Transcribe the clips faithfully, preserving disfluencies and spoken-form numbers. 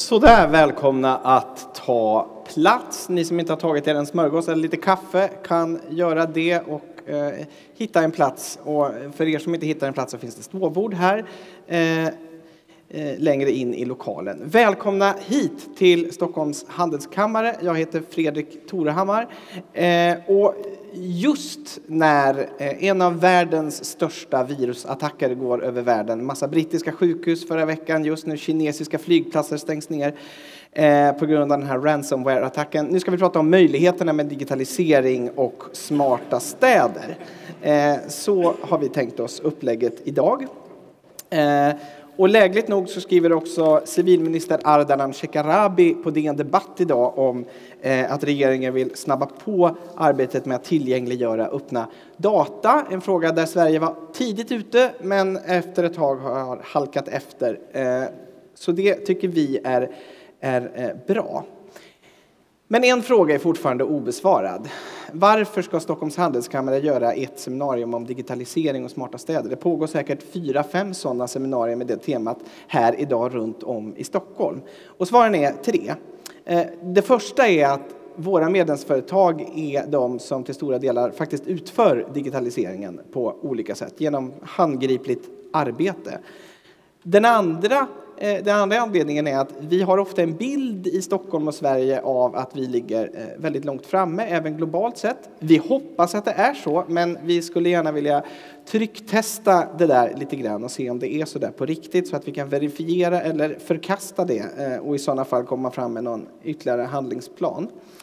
Sådär, välkomna att ta plats. Ni som inte har tagit er en smörgås eller lite kaffe kan göra det och eh, hitta en plats. Och för er som inte hittar en plats så finns det ståbord här eh, eh, längre in i lokalen. Välkomna hit till Stockholms Handelskammare. Jag heter Fredrik Torehammar. Eh, och just när eh, en av världens största virusattacker går över världen, massa brittiska sjukhus förra veckan, just nu kinesiska flygplatser stängs ner eh, på grund av den här ransomware-attacken. Nu ska vi prata om möjligheterna med digitalisering och smarta städer. Eh, så har vi tänkt oss upplägget idag. Eh, Och lägligt nog så skriver också civilminister Ardalan Shekarabi på D N Debatt idag om eh, att regeringen vill snabba på arbetet med att tillgängliggöra öppna data. En fråga där Sverige var tidigt ute men efter ett tag har halkat efter. Eh, så det tycker vi är, är eh, bra. Men en fråga är fortfarande obesvarad. Varför ska Stockholms Handelskammare göra ett seminarium om digitalisering och smarta städer? Det pågår säkert fyra, fem sådana seminarier med det temat här idag runt om i Stockholm. Och svaren är tre. Det första är att våra medlemsföretag är de som till stora delar faktiskt utför digitaliseringen på olika sätt genom handgripligt arbete. Den andra, den andra anledningen är att vi har ofta en bild i Stockholm och Sverige av att vi ligger väldigt långt framme, även globalt sett. Vi hoppas att det är så, men vi skulle gärna vilja trycktesta det där lite grann och se om det är så där på riktigt så att vi kan verifiera eller förkasta det och i sådana fall komma fram med någon ytterligare handlingsplan.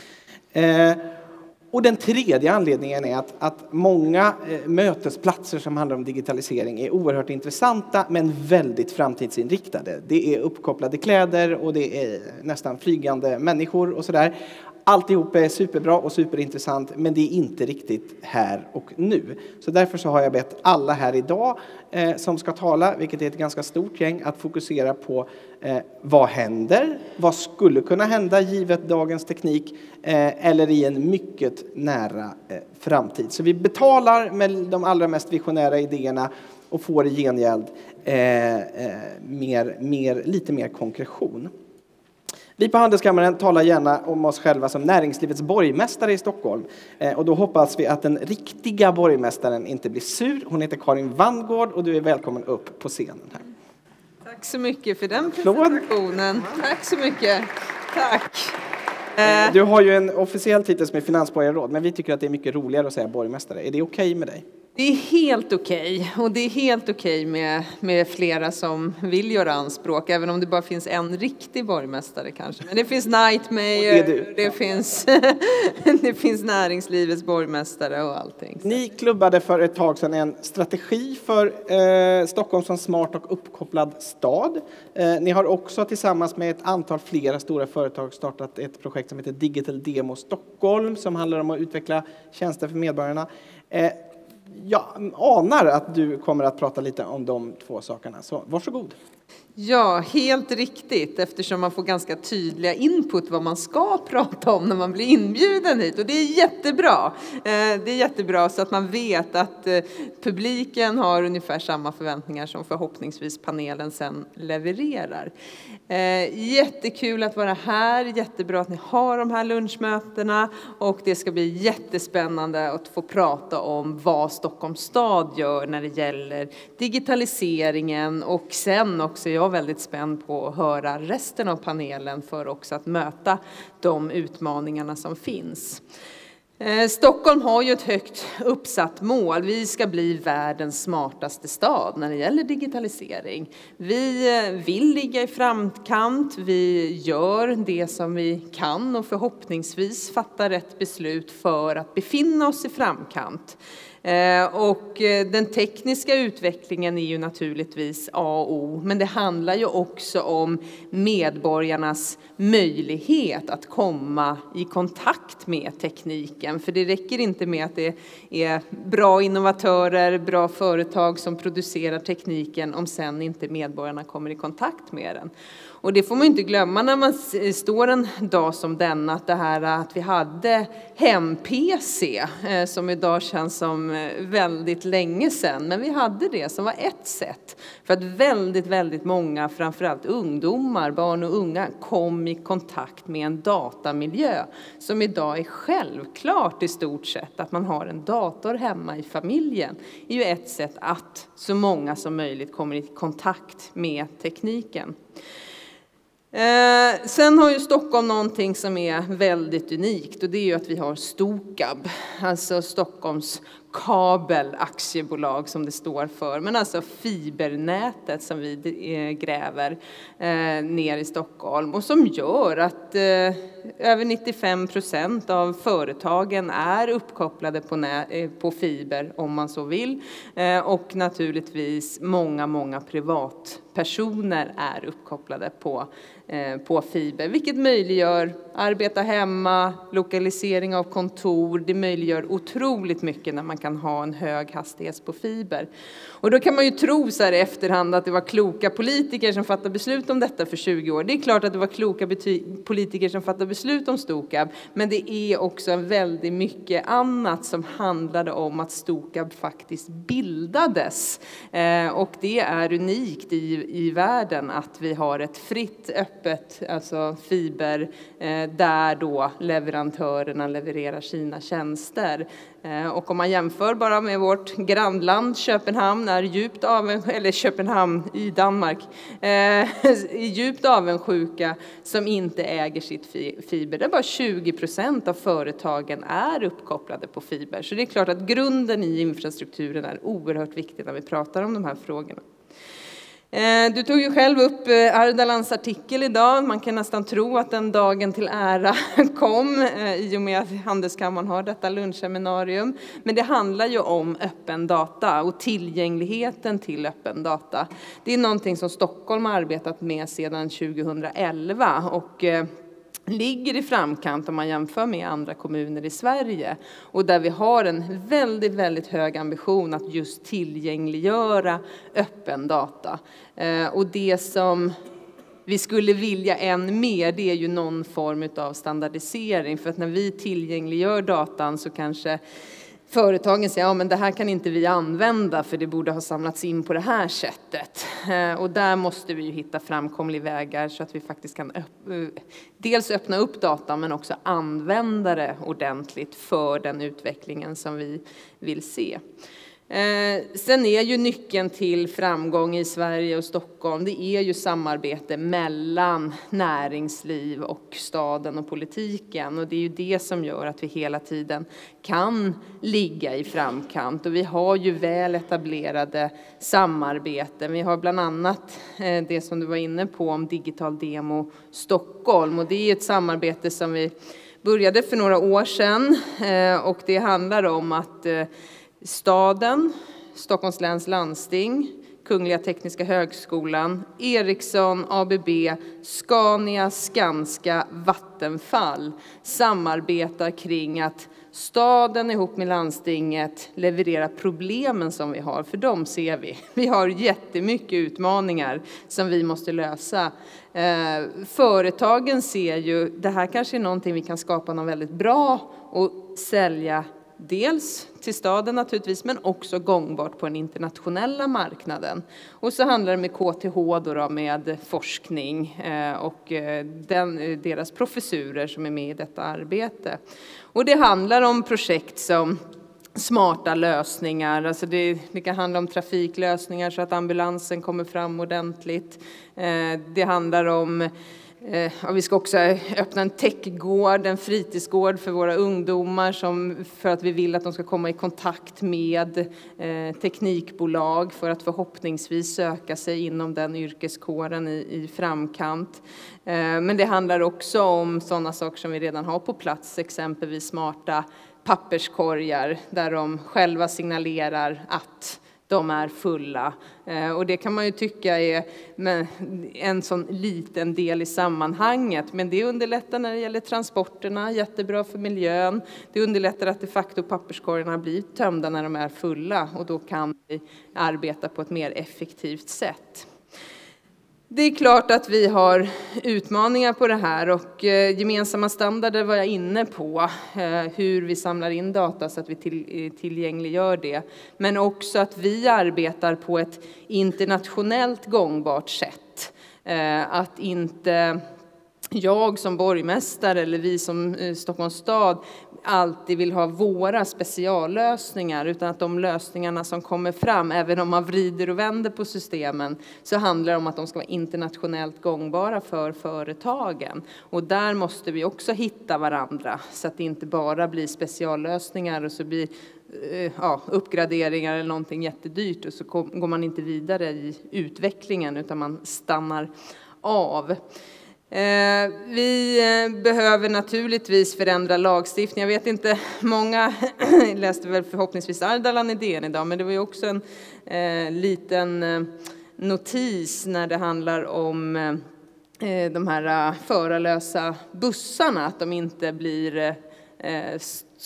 Och den tredje anledningen är att, att många eh, mötesplatser som handlar om digitalisering är oerhört intressanta men väldigt framtidsinriktade. Det är uppkopplade kläder och det är nästan flygande människor och sådär. Alltihop är superbra och superintressant men det är inte riktigt här och nu. Så därför så har jag bett alla här idag eh, som ska tala, vilket är ett ganska stort gäng, att fokusera på eh, vad händer, vad skulle kunna hända givet dagens teknik eh, eller i en mycket nära eh, framtid. Så vi betalar med de allra mest visionära idéerna och får i gengäld eh, eh, mer, mer, lite mer konkretion. Vi på Handelskammaren talar gärna om oss själva som näringslivets borgmästare i Stockholm. Och då hoppas vi att den riktiga borgmästaren inte blir sur. Hon heter Karin Wanngård och du är välkommen upp på scenen här. Tack så mycket för den presentationen. Tack så mycket. Tack. Du har ju en officiell titel som är finansborgarråd, men vi tycker att det är mycket roligare att säga borgmästare. Är det okej med dig? Det är helt okej. Och det är helt okej med, med flera som vill göra anspråk. Även om det bara finns en riktig borgmästare kanske. Men det finns Nightmare, det, det, finns, det finns näringslivets borgmästare och allting. Så. Ni klubbade för ett tag sedan en strategi för eh, Stockholm som smart och uppkopplad stad. Eh, ni har också tillsammans med ett antal flera stora företag startat ett projekt som heter Digital Demo Stockholm. Som handlar om att utveckla tjänster för medborgarna. Eh, Jag anar att du kommer att prata lite om de två sakerna, så varsågod. Ja, helt riktigt, eftersom man får ganska tydliga input vad man ska prata om när man blir inbjuden hit. Och det är jättebra. Det är jättebra så att man vet att publiken har ungefär samma förväntningar som förhoppningsvis panelen sen levererar. Jättekul att vara här, jättebra att ni har de här lunchmötena och det ska bli jättespännande att få prata om vad Stockholms stad gör när det gäller digitaliseringen och sen också jag är väldigt spänd på att höra resten av panelen för också att möta de utmaningarna som finns. Eh, Stockholm har ju ett högt uppsatt mål. Vi ska bli världens smartaste stad när det gäller digitalisering. Vi eh, vill ligga i framkant. Vi gör det som vi kan och förhoppningsvis fatta rätt beslut för att befinna oss i framkant. Och den tekniska utvecklingen är ju naturligtvis A och O, men det handlar ju också om medborgarnas möjlighet att komma i kontakt med tekniken. För det räcker inte med att det är bra innovatörer, bra företag som producerar tekniken om sen inte medborgarna kommer i kontakt med den. Och det får man inte glömma när man står en dag som denna, att det här att vi hade hem-P C som idag känns som väldigt länge sedan. Men vi hade det som var ett sätt för att väldigt, väldigt många, framförallt ungdomar, barn och unga, kom i kontakt med en datamiljö som idag är självklart i stort sett. Att man har en dator hemma i familjen är ju ett sätt att så många som möjligt kommer i kontakt med tekniken. Eh, sen har ju Stockholm någonting som är väldigt unikt, och det är ju att vi har Stokab, alltså Stockholms kabelaktiebolag som det står för, men alltså fibernätet som vi gräver eh, ner i Stockholm, och som gör att eh, över nittiofem procent av företagen är uppkopplade på, nä- eh, på fiber om man så vill, eh, och naturligtvis många, många privatpersoner är uppkopplade på på fiber, vilket möjliggör arbeta hemma, lokalisering av kontor. Det möjliggör otroligt mycket när man kan ha en hög hastighet på fiber. Och då kan man ju tro så här i efterhand att det var kloka politiker som fattade beslut om detta för tjugo år. Det är klart att det var kloka bety- politiker som fattade beslut om Stokab, men det är också väldigt mycket annat som handlade om att Stokab faktiskt bildades. Eh, och det är unikt i, i världen att vi har ett fritt, öppet, alltså fiber, eh, där då leverantörerna levererar sina tjänster. Eh, och om man jämför bara med vårt grannland Köpenhamn är djupt avundsjuka, eller Köpenhamn i Danmark, eh, är djupt avundsjuka som inte äger sitt fi- fiber. Det är bara tjugo procent av företagen är uppkopplade på fiber. Så det är klart att grunden i infrastrukturen är oerhört viktig när vi pratar om de här frågorna. Du tog ju själv upp Ardalans artikel idag. Man kan nästan tro att den dagen till ära kom i och med att Handelskammaren har detta lunchseminarium. Men det handlar ju om öppen data och tillgängligheten till öppen data. Det är någonting som Stockholm har arbetat med sedan tjugohundraelva och ligger i framkant om man jämför med andra kommuner i Sverige, och där vi har en väldigt, väldigt hög ambition att just tillgängliggöra öppen data. Och det som vi skulle vilja än mer, det är ju någon form av standardisering, för att när vi tillgängliggör datan så kanske företagen säger, ja men det här kan inte vi använda för det borde ha samlats in på det här sättet. Och där måste vi ju hitta framkomliga vägar så att vi faktiskt kan öpp- dels öppna upp data men också använda det ordentligt för den utvecklingen som vi vill se. Eh, sen är ju nyckeln till framgång i Sverige och Stockholm, det är ju samarbete mellan näringsliv och staden och politiken, och det är ju det som gör att vi hela tiden kan ligga i framkant, och vi har ju väl etablerade samarbeten. Vi har bland annat eh, det som du var inne på om Digital Demo Stockholm, och det är ett samarbete som vi började för några år sedan, eh, och det handlar om att eh, staden, Stockholms läns landsting, Kungliga Tekniska högskolan, Ericsson, A B B, Scania, Skanska, Vattenfall samarbetar kring att staden ihop med landstinget levererar problemen som vi har, för dem ser vi. Vi har jättemycket utmaningar som vi måste lösa. Eh, företagen ser ju, det här kanske är någonting vi kan skapa något väldigt bra och sälja. Dels till staden naturligtvis, men också gångbart på den internationella marknaden. Och så handlar det med K T H då, då med forskning eh, och den, deras professurer som är med i detta arbete. Och det handlar om projekt som smarta lösningar, alltså det, det kan handla om trafiklösningar så att ambulansen kommer fram ordentligt. Eh, det handlar om Ja, vi ska också öppna en techgård, en fritidsgård för våra ungdomar som, för att vi vill att de ska komma i kontakt med eh, teknikbolag för att förhoppningsvis söka sig inom den yrkeskåren i, i framkant. Eh, men det handlar också om sådana saker som vi redan har på plats, exempelvis smarta papperskorgar där de själva signalerar att de är fulla. Och det kan man ju tycka är en sån liten del i sammanhanget. Men det underlättar när det gäller transporterna, jättebra för miljön. Det underlättar att de facto papperskorgarna blir tömda när de är fulla. Och då kan vi arbeta på ett mer effektivt sätt. Det är klart att vi har utmaningar på det här och gemensamma standarder var jag inne på, hur vi samlar in data så att vi till, tillgängliggör det. Men också att vi arbetar på ett internationellt gångbart sätt. Att inte jag som borgmästare eller vi som Stockholms stad alltid vill ha våra speciallösningar, utan att de lösningarna som kommer fram, även om man vrider och vänder på systemen, så handlar det om att de ska vara internationellt gångbara för företagen. Och där måste vi också hitta varandra så att det inte bara blir speciallösningar och så blir ja, uppgraderingar eller någonting jättedyrt och så går man inte vidare i utvecklingen utan man stannar av. Eh, vi eh, behöver naturligtvis förändra lagstiftning. Jag vet inte, många läste väl förhoppningsvis Ardalan i D N idag, men det var ju också en eh, liten eh, notis när det handlar om eh, de här uh, förarlösa bussarna, att de inte blir eh,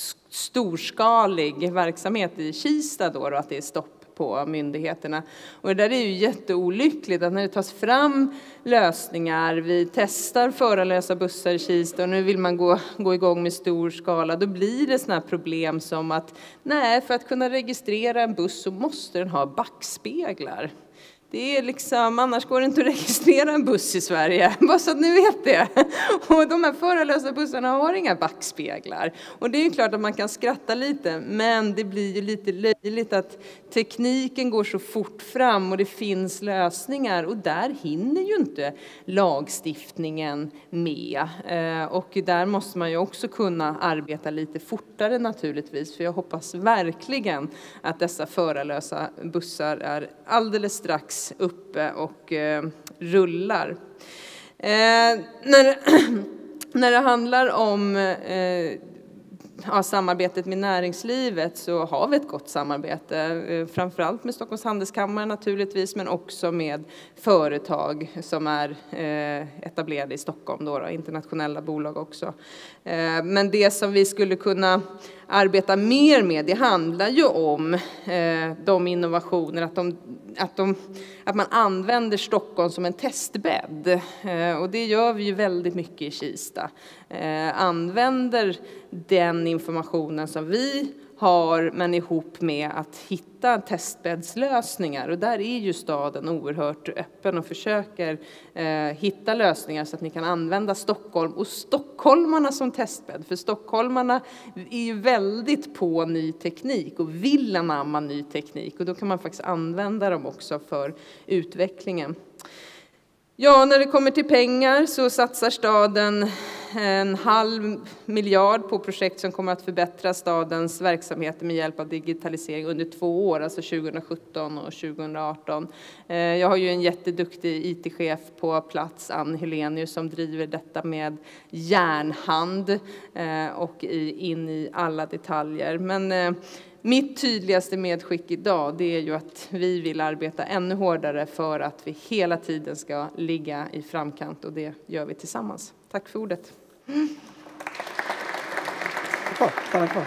storskalig verksamhet i Kista då, och att det är stopp på myndigheterna. Och det där är ju jätteolyckligt att när det tas fram lösningar, vi testar förarlösa bussar i Kista och nu vill man gå, gå igång med stor skala, då blir det såna här problem som att nej, för att kunna registrera en buss så måste den ha backspeglar. Det är liksom, annars går det inte att registrera en buss i Sverige, bara så att ni vet det. Och de här förarlösa bussarna har inga backspeglar. Och det är ju klart att man kan skratta lite, men det blir ju lite löjligt att tekniken går så fort fram och det finns lösningar. Och där hinner ju inte lagstiftningen med. Och där måste man ju också kunna arbeta lite fortare naturligtvis. För jag hoppas verkligen att dessa förarlösa bussar är alldeles strax uppe och eh, rullar. Eh, när, när det handlar om eh, ja, samarbetet med näringslivet så har vi ett gott samarbete. Eh, framförallt med Stockholms Handelskammare naturligtvis, men också med företag som är eh, etablerade i Stockholm, då, då, internationella bolag också. Eh, men det som vi skulle kunna arbeta mer med, det handlar ju om eh, de innovationer, att, de, att, de, att man använder Stockholm som en testbädd. Eh, och det gör vi ju väldigt mycket i Kista. Eh, använder den informationen som vi har, men ihop med att hitta testbäddslösningar. Och där är ju staden oerhört öppen och försöker eh, hitta lösningar så att ni kan använda Stockholm och stockholmarna som testbädd. För stockholmarna är ju väldigt på ny teknik och vill anamma ny teknik. Och då kan man faktiskt använda dem också för utvecklingen. Ja, när det kommer till pengar så satsar staden en halv miljard på projekt som kommer att förbättra stadens verksamheter med hjälp av digitalisering under två år, alltså tjugosjutton och tjugoarton. Jag har ju en jätteduktig I T-chef på plats, Ann Helenius, som driver detta med järnhand och in i alla detaljer. Men mitt tydligaste medskick idag, det är ju att vi vill arbeta ännu hårdare för att vi hela tiden ska ligga i framkant, och det gör vi tillsammans. Tack för ordet. Mm. Stanna kvar.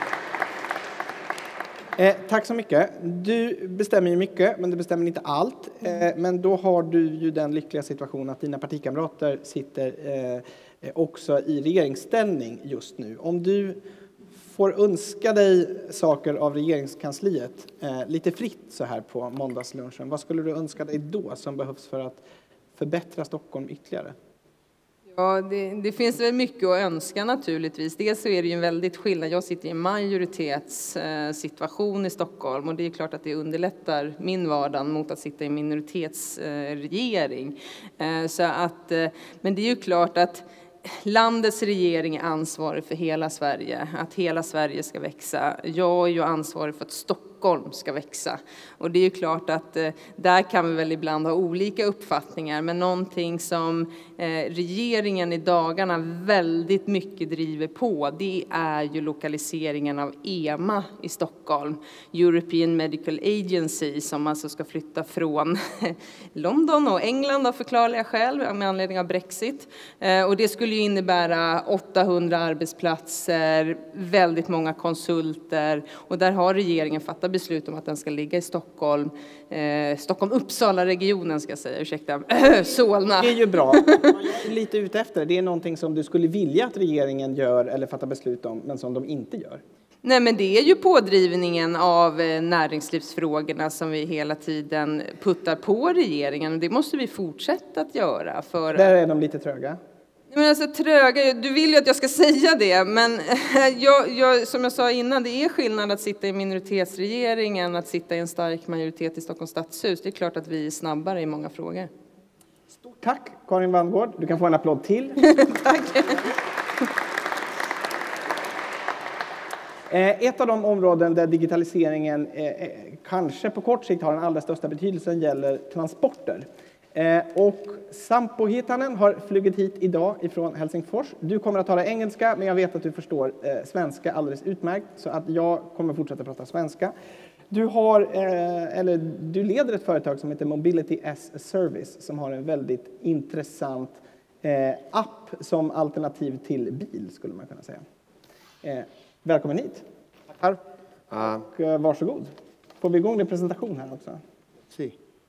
Eh, tack så mycket. Du bestämmer ju mycket, men du bestämmer inte allt. Eh, men då har du ju den lyckliga situationen att dina partikamrater sitter eh, också i regeringsställning just nu. Om du får önska dig saker av regeringskansliet eh, lite fritt så här på måndagslunchen, vad skulle du önska dig då som behövs för att förbättra Stockholm ytterligare? Ja, det, det finns väl mycket att önska naturligtvis. Dels så är det ju en väldigt skillnad. Jag sitter i en majoritetssituation i Stockholm, och det är klart att det underlättar min vardag mot att sitta i en minoritetsregering. Så att, men det är ju klart att landets regering är ansvarig för hela Sverige, att hela Sverige ska växa. Jag är ju ansvarig för att Stockholm ska växa. Och det är ju klart att eh, där kan vi väl ibland ha olika uppfattningar. Men någonting som eh, regeringen i dagarna väldigt mycket driver på, det är ju lokaliseringen av EMA i Stockholm. European Medical Agency, som alltså ska flytta från London och England av förklarliga skäl med anledning av Brexit. Eh, och det skulle ju innebära åttahundra arbetsplatser, väldigt många konsulter. Och där har regeringen fattat beslut om att den ska ligga i Stockholm. Eh, Stockholm-Uppsala-regionen ska jag säga, ursäkta. Solna. Det är ju bra. Jag är lite ute efter. Det är någonting som du skulle vilja att regeringen gör eller fattar beslut om, men som de inte gör. Nej, men det är ju pådrivningen av näringslivsfrågorna som vi hela tiden puttar på regeringen. Det måste vi fortsätta att göra. För... Där är de lite tröga. Men alltså, tröga, du vill ju att jag ska säga det, men jag, jag, som jag sa innan, det är skillnad att sitta i minoritetsregeringen, att sitta i en stark majoritet i Stockholms stadshus. Det är klart att vi är snabbare i många frågor. Stort tack, Karin Wanngård. Du kan få en applåd till. Tack. Ett av de områden där digitaliseringen eh, kanske på kort sikt har den allra största betydelsen gäller transporter. Eh, och Sampo Hietanen har flugit hit idag ifrån Helsingfors. Du kommer att tala engelska, men jag vet att du förstår eh, svenska alldeles utmärkt, så att jag kommer fortsätta prata svenska. Du, har, eh, eller, du leder ett företag som heter Mobility as a Service, som har en väldigt intressant eh, app som alternativ till bil, skulle man kunna säga. Eh, Välkommen hit. Tackar. Uh, och uh, varsågod. Får vi igång din presentation här också? See.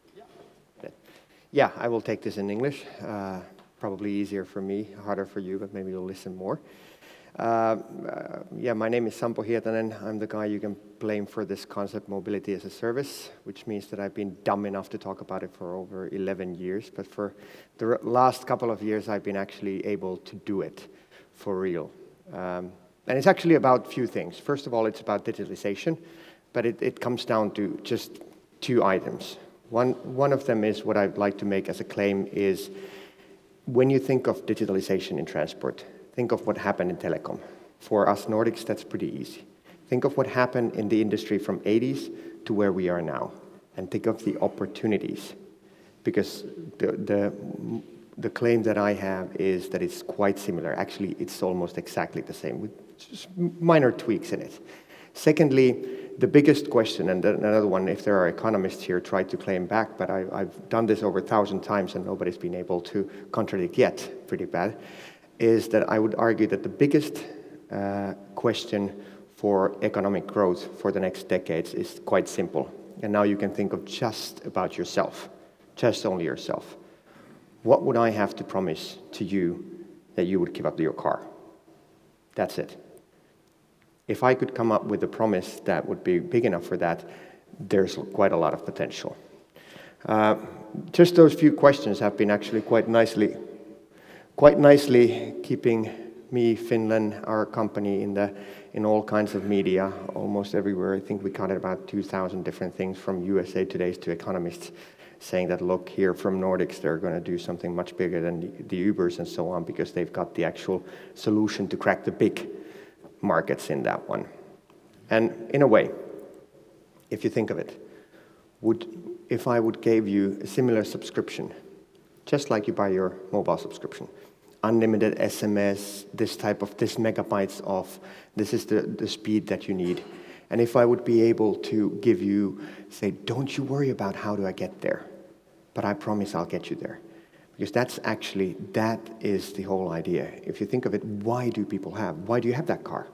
Yeah, I will take this in English. Uh, probably easier for me, harder for you, but maybe you'll listen more. Uh, uh, yeah, my name is Sampo Hietanen. I'm the guy you can blame for this concept, mobility as a service, which means that I've been dumb enough to talk about it for over eleven years. But for the last couple of years, I've been actually able to do it for real. Um, And it's actually about a few things. First of all, it's about digitalization, but it, it comes down to just two items. One, one of them is what I'd like to make as a claim is when you think of digitalization in transport, think of what happened in telecom. For us Nordics, that's pretty easy. Think of what happened in the industry from eighties to where we are now, and think of the opportunities. Because the, the The claim that I have is that it's quite similar. Actually, it's almost exactly the same, with just minor tweaks in it. Secondly, the biggest question, and another one, if there are economists here, try to claim back, but I, I've done this over a thousand times and nobody's been able to contradict yet, pretty bad, is that I would argue that the biggest uh, question for economic growth for the next decades is quite simple. And now you can think of just about yourself, just only yourself. What would I have to promise to you that you would give up your car? That's it. If I could come up with a promise that would be big enough for that, there's quite a lot of potential. Uh, just those few questions have been actually quite nicely, quite nicely keeping me, Finland, our company in the in all kinds of media, almost everywhere. I think we counted about two thousand different things from U S A Today to economists, saying that, look, here from Nordics, they're going to do something much bigger than the, the Ubers and so on, because they've got the actual solution to crack the big markets in that one. And in a way, if you think of it, would if I would give you a similar subscription, just like you buy your mobile subscription, unlimited S M S, this type of, this megabytes of, this is the, the speed that you need. And if I would be able to give you, say, don't you worry about how do I get there, but I promise I'll get you there. Because that's actually, that is the whole idea. If you think of it, why do people have, why do you have that car?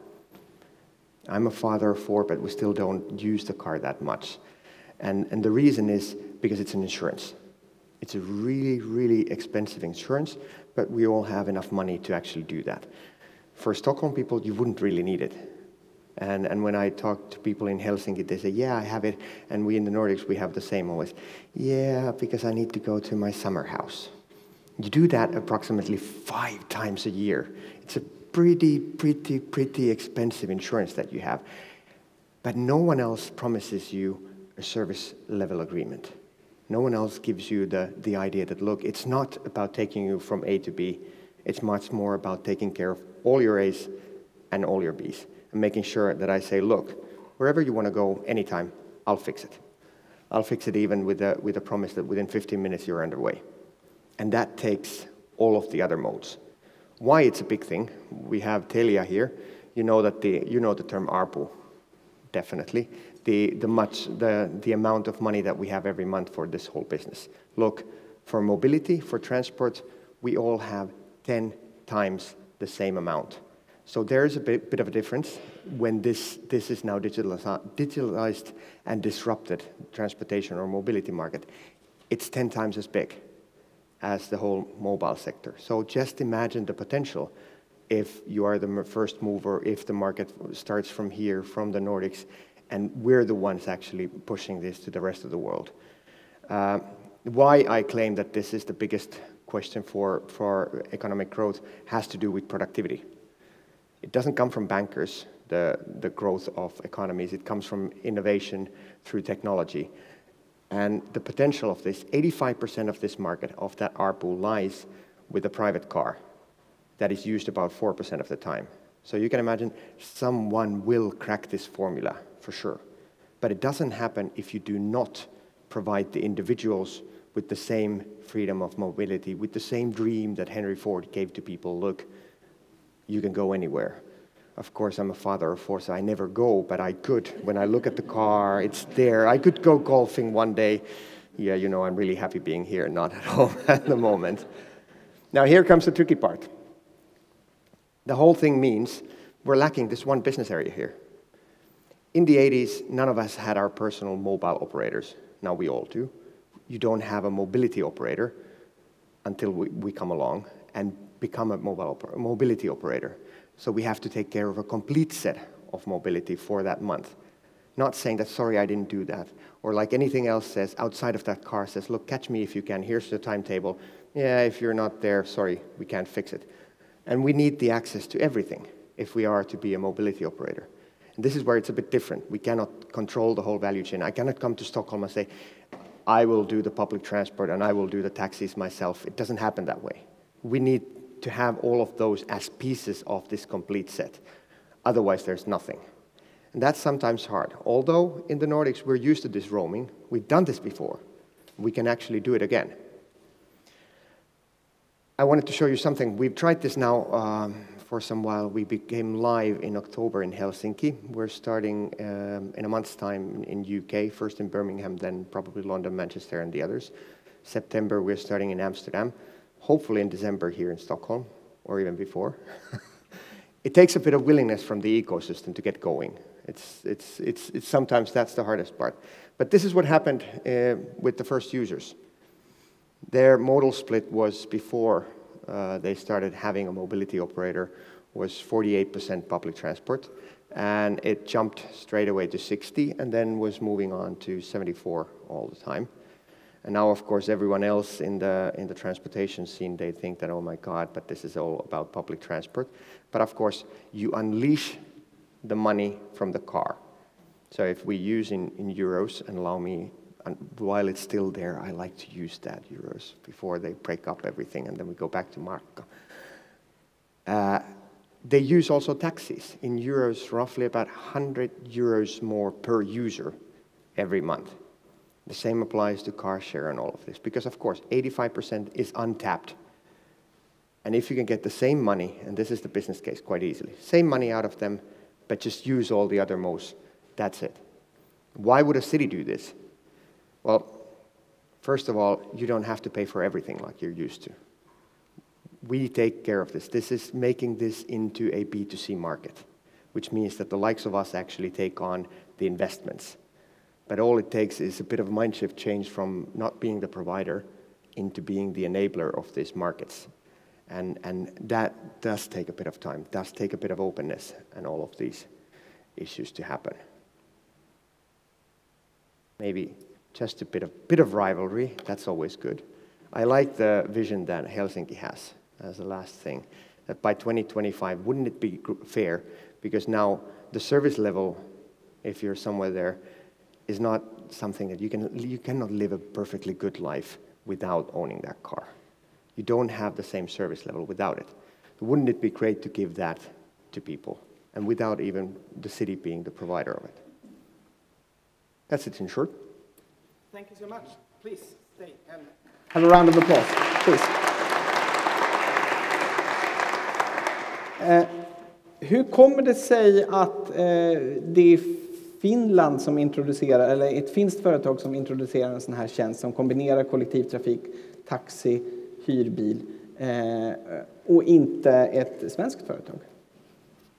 I'm a father of four, but we still don't use the car that much. And, and the reason is because it's an insurance. It's a really, really expensive insurance, but we all have enough money to actually do that. For Stockholm people, you wouldn't really need it. And, and when I talk to people in Helsinki, they say, yeah, I have it. And we in the Nordics, we have the same always. Yeah, because I need to go to my summer house. You do that approximately five times a year. It's a pretty, pretty, pretty expensive insurance that you have. But no one else promises you a service level agreement. No one else gives you the, the idea that, look, it's not about taking you from A to B. It's much more about taking care of all your A's and all your B's. And making sure that I say, look, wherever you want to go anytime, I'll fix it. I'll fix it even with a, with a promise that within fifteen minutes you're underway. And that takes all of the other modes. Why it's a big thing, we have Telia here. You know that the, you know the term A R P U, definitely. The, the, much, the, the amount of money that we have every month for this whole business. Look, for mobility, for transport, we all have ten times the same amount. So there is a bit, bit of a difference when this, this is now digitalized, digitalized and disrupted transportation or mobility market. It's ten times as big as the whole mobile sector. So just imagine the potential if you are the first mover, if the market starts from here, from the Nordics, and we're the ones actually pushing this to the rest of the world. Uh, why I claim that this is the biggest question for, for economic growth has to do with productivity. It doesn't come from bankers, the, the growth of economies. It comes from innovation through technology. And the potential of this, eighty-five percent of this market, of that A R P U, lies with a private car that is used about four percent of the time. So you can imagine someone will crack this formula for sure. But it doesn't happen if you do not provide the individuals with the same freedom of mobility, with the same dream that Henry Ford gave to people. Look, you can go anywhere. Of course, I'm a father of four, so I never go, but I could. When I look at the car, it's there. I could go golfing one day. Yeah, you know, I'm really happy being here, not at home at the moment. Now, here comes the tricky part. The whole thing means we're lacking this one business area here. In the eighties, none of us had our personal mobile operators. Now we all do. You don't have a mobility operator until we, we come along and become a mobile oper- mobility operator. So we have to take care of a complete set of mobility for that month. Not saying that, sorry, I didn't do that. Or like anything else says, outside of that car says, look, catch me if you can. Here's the timetable. Yeah, if you're not there, sorry, we can't fix it. And we need the access to everything if we are to be a mobility operator. And this is where it's a bit different. We cannot control the whole value chain. I cannot come to Stockholm and say, I will do the public transport and I will do the taxis myself. It doesn't happen that way. We need to have all of those as pieces of this complete set. Otherwise, there's nothing. And that's sometimes hard. Although in the Nordics, we're used to this roaming. We've done this before. We can actually do it again. I wanted to show you something. We've tried this now um, for some while. We became live in October in Helsinki. We're starting um, in a month's time in U K, first in Birmingham, then probably London, Manchester, and the others. September, we're starting in Amsterdam. Hopefully in December here in Stockholm, or even before. It takes a bit of willingness from the ecosystem to get going. It's, it's, it's, it's sometimes that's the hardest part. But this is what happened uh, with the first users. Their modal split was before uh, they started having a mobility operator was forty-eight percent public transport, and it jumped straight away to sixty, and then was moving on to seventy-four all the time. And now, of course, everyone else in the in the transportation scene, they think that, oh my God, but this is all about public transport. But of course, you unleash the money from the car. So if we use in, in euros, and allow me, and while it's still there, I like to use that euros before they break up everything, and then we go back to mark. Uh, they use also taxis. In euros, roughly about one hundred euros more per user every month. The same applies to car share and all of this, because of course, eighty-five percent is untapped. And if you can get the same money, and this is the business case quite easily, same money out of them, but just use all the other modes, that's it. Why would a city do this? Well, first of all, you don't have to pay for everything like you're used to. We take care of this. This is making this into a B two C market, which means that the likes of us actually take on the investments. But all it takes is a bit of a mind shift change from not being the provider into being the enabler of these markets. And, and that does take a bit of time, does take a bit of openness and all of these issues to happen. Maybe just a bit of, bit of rivalry, that's always good. I like the vision that Helsinki has as the last thing, that by twenty twenty-five, wouldn't it be fair? Because now the service level, if you're somewhere there, is not something that you can, you cannot live a perfectly good life without owning that car. You don't have the same service level without it. Wouldn't it be great to give that to people, and without even the city being the provider of it? That's it in short. Thank you so much. Please stay and have a round of applause, please. Eh, hur kommer det sig att eh, det är Finland som introducerar, eller ett finskt företag som introducerar en sån här tjänst som kombinerar kollektivtrafik, taxi, hyrbil eh, och inte ett svenskt företag?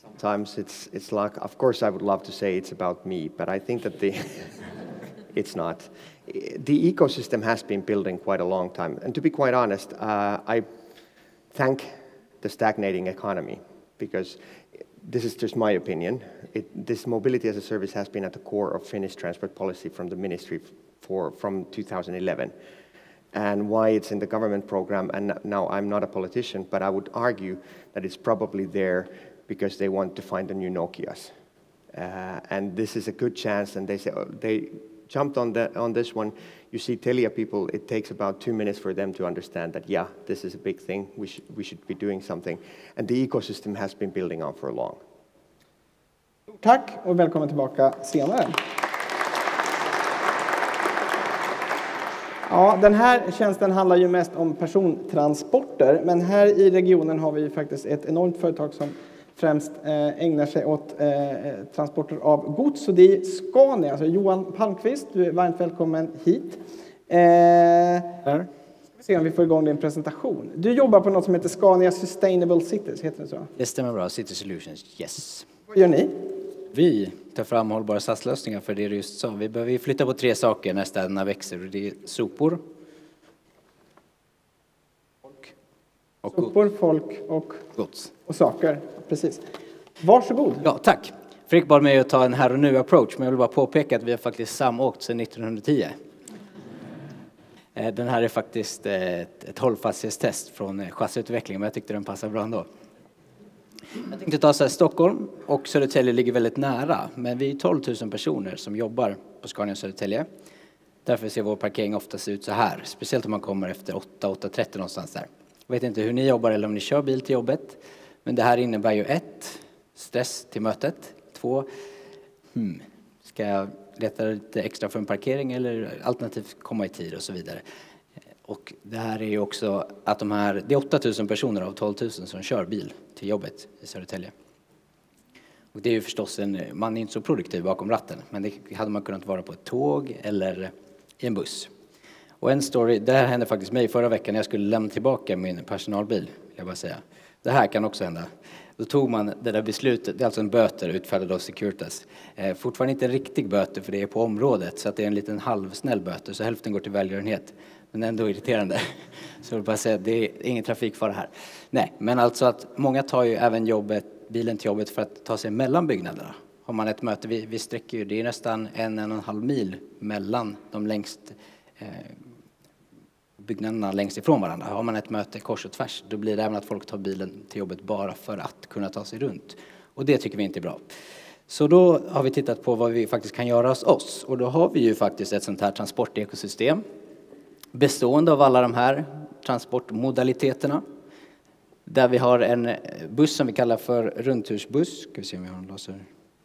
Sometimes it's, it's like, of course I would love to say it's about me, but I think that the, it's not. The ecosystem has been building quite a long time. And to be quite honest, uh, I thank the stagnating economy, because this is just my opinion. It, this mobility as a service has been at the core of Finnish transport policy from the ministry for, from two thousand eleven. And why it's in the government program, and now I'm not a politician, but I would argue that it's probably there because they want to find the new Nokias. Uh, and this is a good chance, and they say, oh, they jumped on, the, on this one. You see Telia people, it takes about two minutes for them to understand that, yeah, this is a big thing, we should, we should be doing something. And the ecosystem has been building on for long. Tack och välkommen tillbaka senare. Ja, den här tjänsten handlar ju mest om persontransporter, men här i regionen har vi faktiskt ett enormt företag som främst eh, ägnar sig åt eh, transporter av gods, och det är Scania. Alltså Johan Palmqvist, du är varmt välkommen hit. Eh, ska vi se om vi får igång din presentation. Du jobbar på något som heter Scania Sustainable Cities, heter det så? Det stämmer bra, City Solutions, yes. Vad gör ni? Vi tar fram hållbara stadslösningar för det du just sa. Vi behöver flytta på tre saker när städerna växer, och det är sopor, folk och Sopor, folk och, gods. och saker. Precis. Varsågod. Ja, tack. Fredrik bad mig att ta en här och nu approach, men jag vill bara påpeka att vi har faktiskt samåkt sedan nittonhundratio. Den här är faktiskt ett, ett hållfasthetstest från chassiutveckling, men jag tyckte den passar bra ändå. Jag tänkte ta så här, Stockholm och Södertälje ligger väldigt nära, men vi är tolv tusen personer som jobbar på Scania och Södertälje. Därför ser vår parkering ofta se ut så här, speciellt om man kommer efter åtta, åtta trettio någonstans där. Jag vet inte hur ni jobbar eller om ni kör bil till jobbet, men det här innebär ju ett, stress till mötet, två, hmm, ska jag leta lite extra för en parkering eller alternativt komma i tid och så vidare. Och det här är ju också att de här, det är åtta tusen personer av tolv tusen som kör bil till jobbet i Södertälje. Och det är ju förstås en, man är inte så produktiv bakom ratten, men det hade man kunnat vara på ett tåg eller i en buss. Och en story, det här hände faktiskt mig förra veckan när jag skulle lämna tillbaka min personalbil, vill jag bara säga. Det här kan också hända. Då tog man det där beslutet, det är alltså en böter utfärdad av Securitas. Eh, fortfarande inte en riktig böter för det är på området, så att det är en liten halvsnäll böter, så hälften går till välgörenhet. Men ändå irriterande. Så jag vill bara säga, det är ingen trafikfara här. Nej, men alltså att många tar ju även jobbet, bilen till jobbet för att ta sig mellan byggnaderna. Har man ett möte, vi, vi sträcker ju, det är nästan en, en och en halv mil mellan de längst eh, byggnaderna längst ifrån varandra. Har man ett möte kors och tvärs, då blir det även att folk tar bilen till jobbet bara för att kunna ta sig runt. Och det tycker vi inte är bra. Så då har vi tittat på vad vi faktiskt kan göra hos oss. Och då har vi ju faktiskt ett sånt här transportekosystem bestående av alla de här transportmodaliteterna. Där vi har en buss som vi kallar för rundtursbuss. Ska vi se om vi har en laser.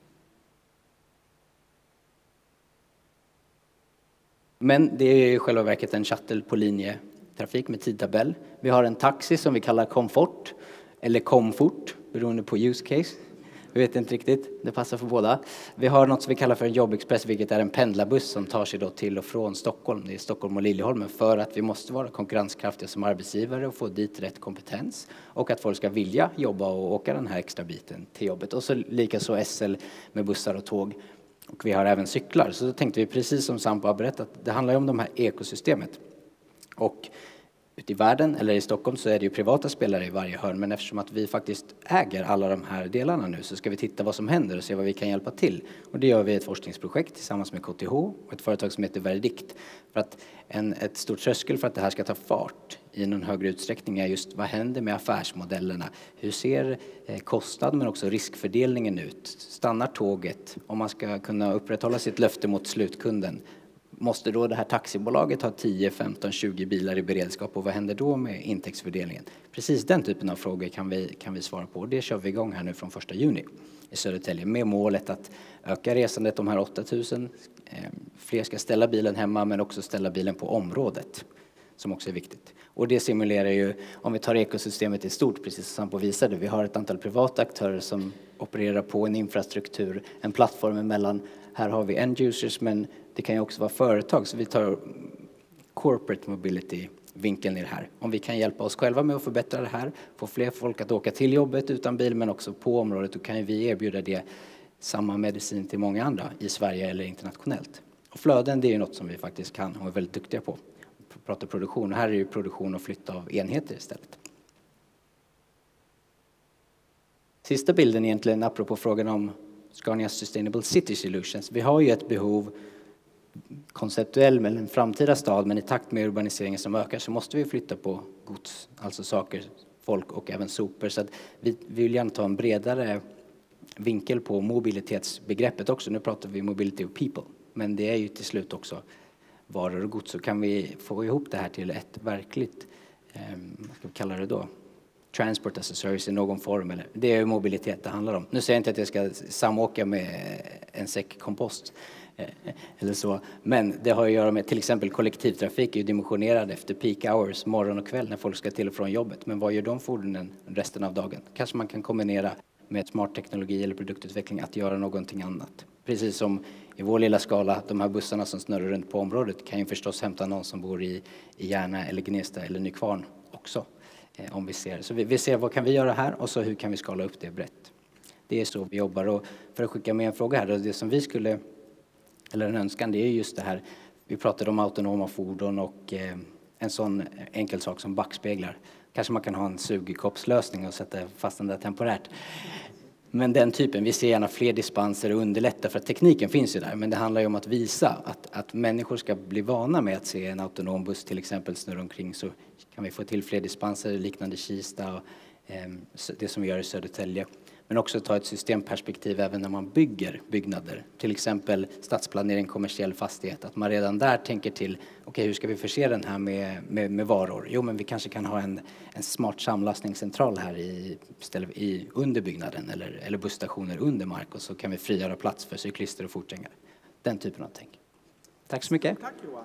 Men det är i själva verket en shuttle på linjetrafik med tidtabell. Vi har en taxi som vi kallar komfort eller komfort beroende på use case. Vi vet inte riktigt, det passar för båda. Vi har något som vi kallar för en jobbexpress, vilket är en pendlarbuss som tar sig då till och från Stockholm. Det är Stockholm och Liljeholmen, för att vi måste vara konkurrenskraftiga som arbetsgivare och få dit rätt kompetens. Och att folk ska vilja jobba och åka den här extra biten till jobbet. Och så likaså S L med bussar och tåg. Och vi har även cyklar. Så då tänkte vi, precis som Sampo har berättat, det handlar ju om de här ekosystemet. Och ute i världen eller i Stockholm så är det ju privata spelare i varje hörn, men eftersom att vi faktiskt äger alla de här delarna nu så ska vi titta vad som händer och se vad vi kan hjälpa till. Och det gör vi i ett forskningsprojekt tillsammans med K T H och ett företag som heter Verdikt. För att en, ett stort tröskel för att det här ska ta fart i någon högre utsträckning är just vad händer med affärsmodellerna? Hur ser eh, kostnad men också riskfördelningen ut? Stannar tåget om man ska kunna upprätthålla sitt löfte mot slutkunden? Måste då det här taxibolaget ha tio, femton, tjugo bilar i beredskap och vad händer då med intäktsfördelningen? Precis den typen av frågor kan vi, kan vi svara på och det kör vi igång här nu från första juni i Södertälje med målet att öka resandet de här åtta tusen. Fler ska ställa bilen hemma men också ställa bilen på området som också är viktigt. Och det simulerar ju, om vi tar ekosystemet i stort, precis som Sampo visade, vi har ett antal privata aktörer som opererar på en infrastruktur, en plattform emellan. Här har vi end users men det kan ju också vara företag, så vi tar corporate mobility vinkeln i det här. Om vi kan hjälpa oss själva med att förbättra det här, få fler folk att åka till jobbet utan bil men också på området, då kan ju vi erbjuda det samma medicin till många andra i Sverige eller internationellt. Och flöden, det är ju något som vi faktiskt kan och är väldigt duktiga på. Prata produktion, och här är ju produktion och flytta av enheter istället. Sista bilden egentligen apropå frågan om Scania Sustainable City Solutions. Vi har ju ett behov konceptuell med en framtida stad, men i takt med urbaniseringen som ökar så måste vi flytta på gods, alltså saker, folk och även sopor. Så att vi, vi vill gärna ta en bredare vinkel på mobilitetsbegreppet också. Nu pratar vi mobility of people, men det är ju till slut också varor och gods. Så kan vi få ihop det här till ett verkligt, eh, vad ska vi kalla det då? Transport as a service i någon form. Eller, det är ju mobilitet det handlar om. Nu säger jag inte att jag ska samåka med en säck kompost eh, eller så. Men det har att göra med till exempel kollektivtrafik är ju dimensionerad efter peak hours, morgon och kväll när folk ska till och från jobbet. Men vad gör de fordonen resten av dagen? Kanske man kan kombinera med smart teknologi eller produktutveckling att göra någonting annat. Precis som i vår lilla skala, de här bussarna som snurrar runt på området kan ju förstås hämta någon som bor i, i Järna eller Gnesta eller Nykvarn också. Eh, om vi ser. Så vi, vi ser vad kan vi göra här och så hur kan vi skala upp det brett. Det är så vi jobbar. Och för att skicka med en fråga här, och det som vi skulle, eller en önskan, det är just det här. Vi pratade om autonoma fordon och eh, en sån enkel sak som backspeglar. Kanske man kan ha en sugkoppslösning och sätta fast den där temporärt. Men den typen, vi ser gärna fler dispenser och underlätta för att tekniken finns ju där. Men det handlar ju om att visa att, att människor ska bli vana med att se en autonom buss till exempel snurra omkring, så kan vi få till fler dispenser liknande Kista och eh, det som vi gör i Södertälje. Men också ta ett systemperspektiv även när man bygger byggnader. Till exempel stadsplanering, kommersiell fastighet. Att man redan där tänker till, okej okay, hur ska vi förse den här med, med, med varor? Jo, men vi kanske kan ha en, en smart samlastningscentral här i, i, under byggnaden eller, eller busstationer under mark. Och så kan vi frigöra plats för cyklister och fotgängare. Den typen av tänk. Tack så mycket. Tack Johan.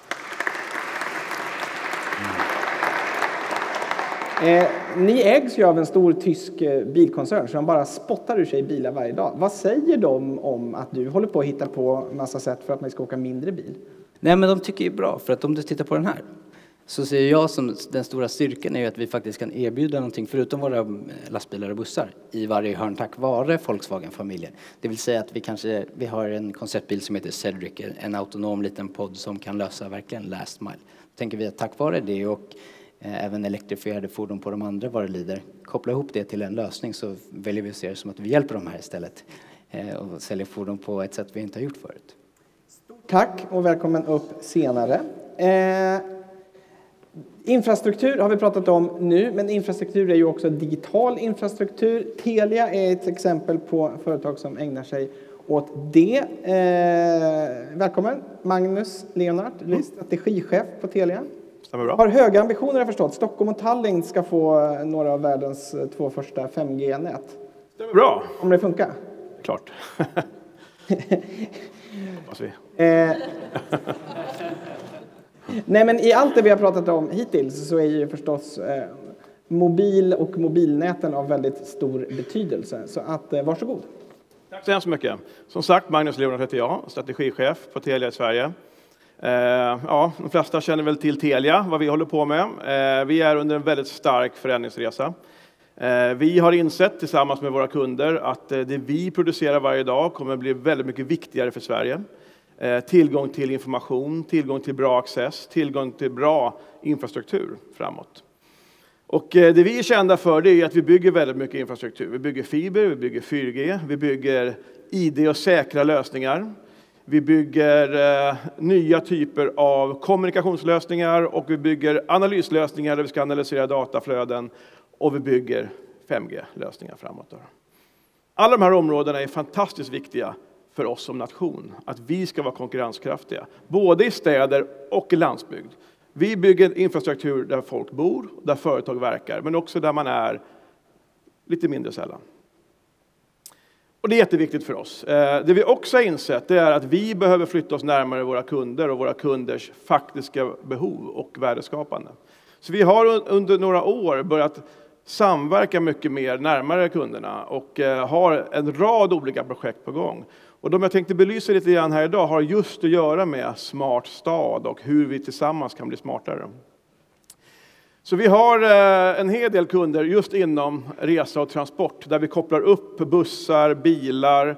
Eh, ni ägs ju av en stor tysk eh, bilkoncern som bara spottar ur sig bilar varje dag. Vad säger de om att du håller på att hitta på massa sätt för att man ska åka mindre bil? Nej, men de tycker ju bra, för att om du tittar på den här så ser jag som den stora styrkan är ju att vi faktiskt kan erbjuda någonting förutom våra lastbilar och bussar i varje hörn tack vare Volkswagen-familjen. Det vill säga att vi kanske vi har en konceptbil som heter Cedric, en autonom liten podd som kan lösa verkligen last mile. Då tänker vi att tack vare det och även elektrifierade fordon på de andra varulider, koppla ihop det till en lösning, så väljer vi att se det som att vi hjälper dem här istället och säljer fordon på ett sätt vi inte har gjort förut. Tack och välkommen upp senare. Eh, infrastruktur har vi pratat om nu, men infrastruktur är ju också digital infrastruktur. Telia är ett exempel på företag som ägnar sig åt det. Eh, välkommen Magnus Leonhardt, mm. strategichef på Telia. Bra. Har höga ambitioner, jag förstått. Stockholm och Tallinn ska få några av världens två första fem G-nät. Stämmer bra. Om det funkar. Klart. Hoppas vi. Eh, nej, men i allt det vi har pratat om hittills så är ju förstås eh, mobil och mobilnäten av väldigt stor betydelse. Så att, eh, varsågod. Tack så hemskt mycket. Som sagt, Magnus Leonhardt heter jag, strategichef på Telia i Sverige. Eh, ja, de flesta känner väl till Telia, vad vi håller på med. Eh, vi är under en väldigt stark förändringsresa. Eh, vi har insett tillsammans med våra kunder att eh, det vi producerar varje dag kommer att bli väldigt mycket viktigare för Sverige. Eh, tillgång till information, tillgång till bra access, tillgång till bra infrastruktur framåt. Och eh, det vi är kända för det är att vi bygger väldigt mycket infrastruktur. Vi bygger fiber, vi bygger fyra G, vi bygger I D och säkra lösningar. Vi bygger eh, nya typer av kommunikationslösningar och vi bygger analyslösningar där vi ska analysera dataflöden och vi bygger fem G-lösningar framåt. Då. Alla de här områdena är fantastiskt viktiga för oss som nation. Att vi ska vara konkurrenskraftiga, både i städer och i landsbygd. Vi bygger infrastruktur där folk bor, där företag verkar, men också där man är lite mindre sällan. Och det är jätteviktigt för oss. Det vi också har insett är att vi behöver flytta oss närmare våra kunder och våra kunders faktiska behov och värdeskapande. Så vi har under några år börjat samverka mycket mer närmare kunderna och har en rad olika projekt på gång. Och de jag tänkte belysa lite grann här idag har just att göra med smart stad och hur vi tillsammans kan bli smartare. Så vi har en hel del kunder just inom resa och transport där vi kopplar upp bussar, bilar,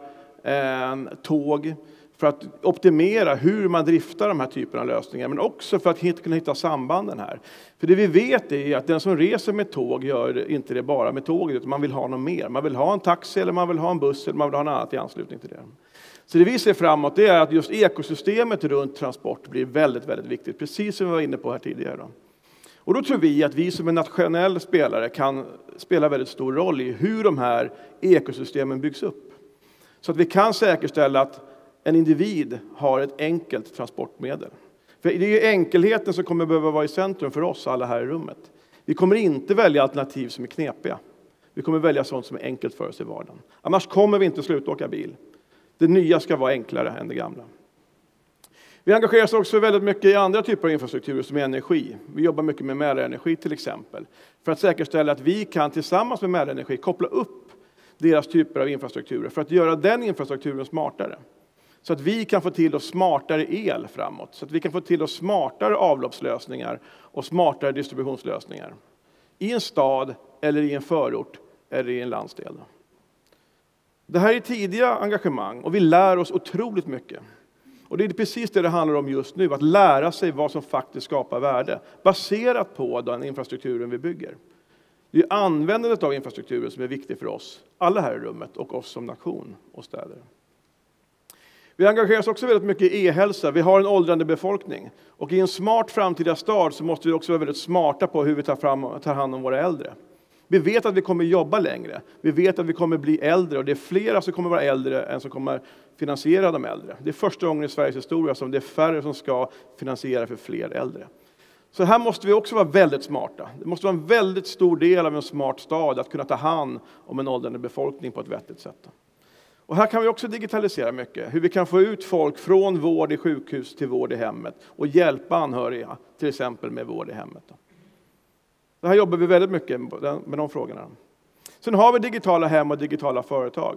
tåg för att optimera hur man driftar de här typerna av lösningar, men också för att kunna hitta sambanden här. För det vi vet är att den som reser med tåg gör inte det bara med tåget, utan man vill ha något mer. Man vill ha en taxi eller man vill ha en buss eller man vill ha något annat i anslutning till det. Så det vi ser framåt det är att just ekosystemet runt transport blir väldigt, väldigt viktigt, precis som vi var inne på här tidigare då. Och då tror vi att vi som en nationell spelare kan spela väldigt stor roll i hur de här ekosystemen byggs upp. Så att vi kan säkerställa att en individ har ett enkelt transportmedel. För det är enkelheten som kommer behöva vara i centrum för oss alla här i rummet. Vi kommer inte välja alternativ som är knepiga. Vi kommer välja sånt som är enkelt för oss i vardagen. Annars kommer vi inte sluta åka bil. Det nya ska vara enklare än det gamla. Vi engagerar oss också väldigt mycket i andra typer av infrastrukturer som är energi. Vi jobbar mycket med Mälarenergi till exempel. För att säkerställa att vi kan tillsammans med Mälarenergi koppla upp deras typer av infrastrukturer. För att göra den infrastrukturen smartare. Så att vi kan få till oss smartare el framåt. Så att vi kan få till oss smartare avloppslösningar och smartare distributionslösningar. I en stad eller i en förort eller i en landsdel. Det här är tidiga engagemang och vi lär oss otroligt mycket. Och det är precis det det handlar om just nu. Att lära sig vad som faktiskt skapar värde. Baserat på den infrastrukturen vi bygger. Det är användandet av infrastrukturen som är viktigt för oss. Alla här i rummet och oss som nation och städer. Vi engagerar oss också väldigt mycket i e-hälsa. Vi har en åldrande befolkning. Och i en smart framtida stad så måste vi också vara väldigt smarta på hur vi tar, fram, tar hand om våra äldre. Vi vet att vi kommer jobba längre. Vi vet att vi kommer bli äldre. Och det är flera som kommer vara äldre än som kommer finansiera de äldre. Det är första gången i Sveriges historia som det är färre som ska finansiera för fler äldre. Så här måste vi också vara väldigt smarta. Det måste vara en väldigt stor del av en smart stad att kunna ta hand om en åldrande befolkning på ett vettigt sätt. Och här kan vi också digitalisera mycket. Hur vi kan få ut folk från vård i sjukhus till vård i hemmet. Och hjälpa anhöriga till exempel med vård i hemmet. Det här jobbar vi väldigt mycket med de frågorna. Sen har vi digitala hem och digitala företag.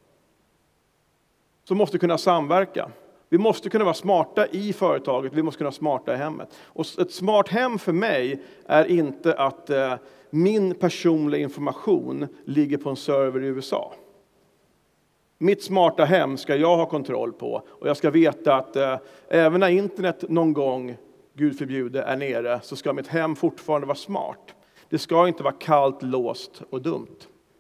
Som måste kunna samverka. Vi måste kunna vara smarta i företaget. Vi måste kunna vara smarta i hemmet. Och ett smart hem för mig är inte att eh, min personliga information ligger på en server i U S A. Mitt smarta hem ska jag ha kontroll på. Och jag ska veta att eh, även när internet någon gång, Gud förbjude, är nere så ska mitt hem fortfarande vara smart. Det ska inte vara kallt, låst och dumt.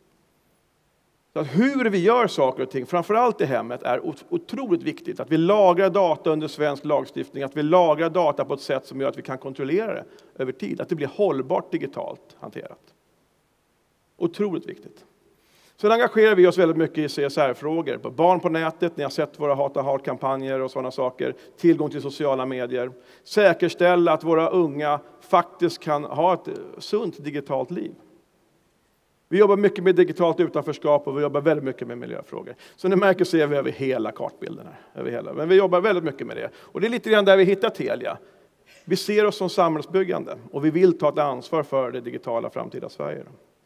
Så att hur vi gör saker och ting, framförallt i hemmet, är otroligt viktigt. Att vi lagrar data under svensk lagstiftning. Att vi lagrar data på ett sätt som gör att vi kan kontrollera det över tid. Att det blir hållbart digitalt hanterat. Otroligt viktigt. Sen engagerar vi oss väldigt mycket i C S R-frågor. På barn på nätet, ni har sett våra hat-och-hat-kampanjer och sådana saker. Tillgång till sociala medier. Säkerställa att våra unga faktiskt kan ha ett sunt digitalt liv. Vi jobbar mycket med digitalt utanförskap och vi jobbar väldigt mycket med miljöfrågor. Så ni märker ser vi över hela kartbilden här. Över hela. Men vi jobbar väldigt mycket med det. Och det är lite grann där vi hittar Telia. Vi ser oss som samhällsbyggande och vi vill ta ett ansvar för det digitala framtida Sverige.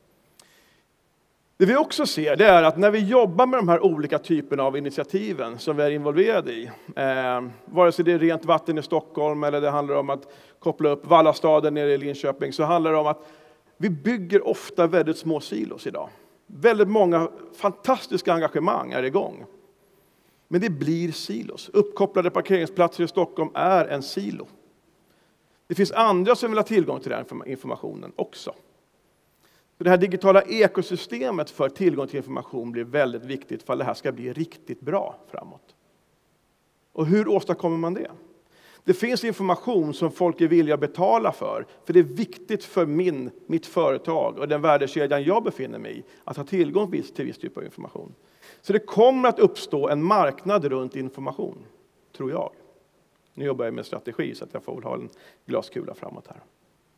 Det vi också ser det är att när vi jobbar med de här olika typerna av initiativen som vi är involverade i, eh, vare sig det är rent vatten i Stockholm eller det handlar om att koppla upp Vallastaden nere i Linköping, så handlar det om att vi bygger ofta väldigt små silos idag. Väldigt många fantastiska engagemang är igång. Men det blir silos. Uppkopplade parkeringsplatser i Stockholm är en silo. Det finns andra som vill ha tillgång till den informationen också. Det här digitala ekosystemet för tillgång till information blir väldigt viktigt för att det här ska bli riktigt bra framåt. Och hur åstadkommer man det? Det finns information som folk är villiga att betala för. För det är viktigt för min, mitt företag och den värdekedjan jag befinner mig i att ha tillgång till viss typ av information. Så det kommer att uppstå en marknad runt information, tror jag. Nu jobbar jag med strategi så att jag får ha en glaskula framåt här.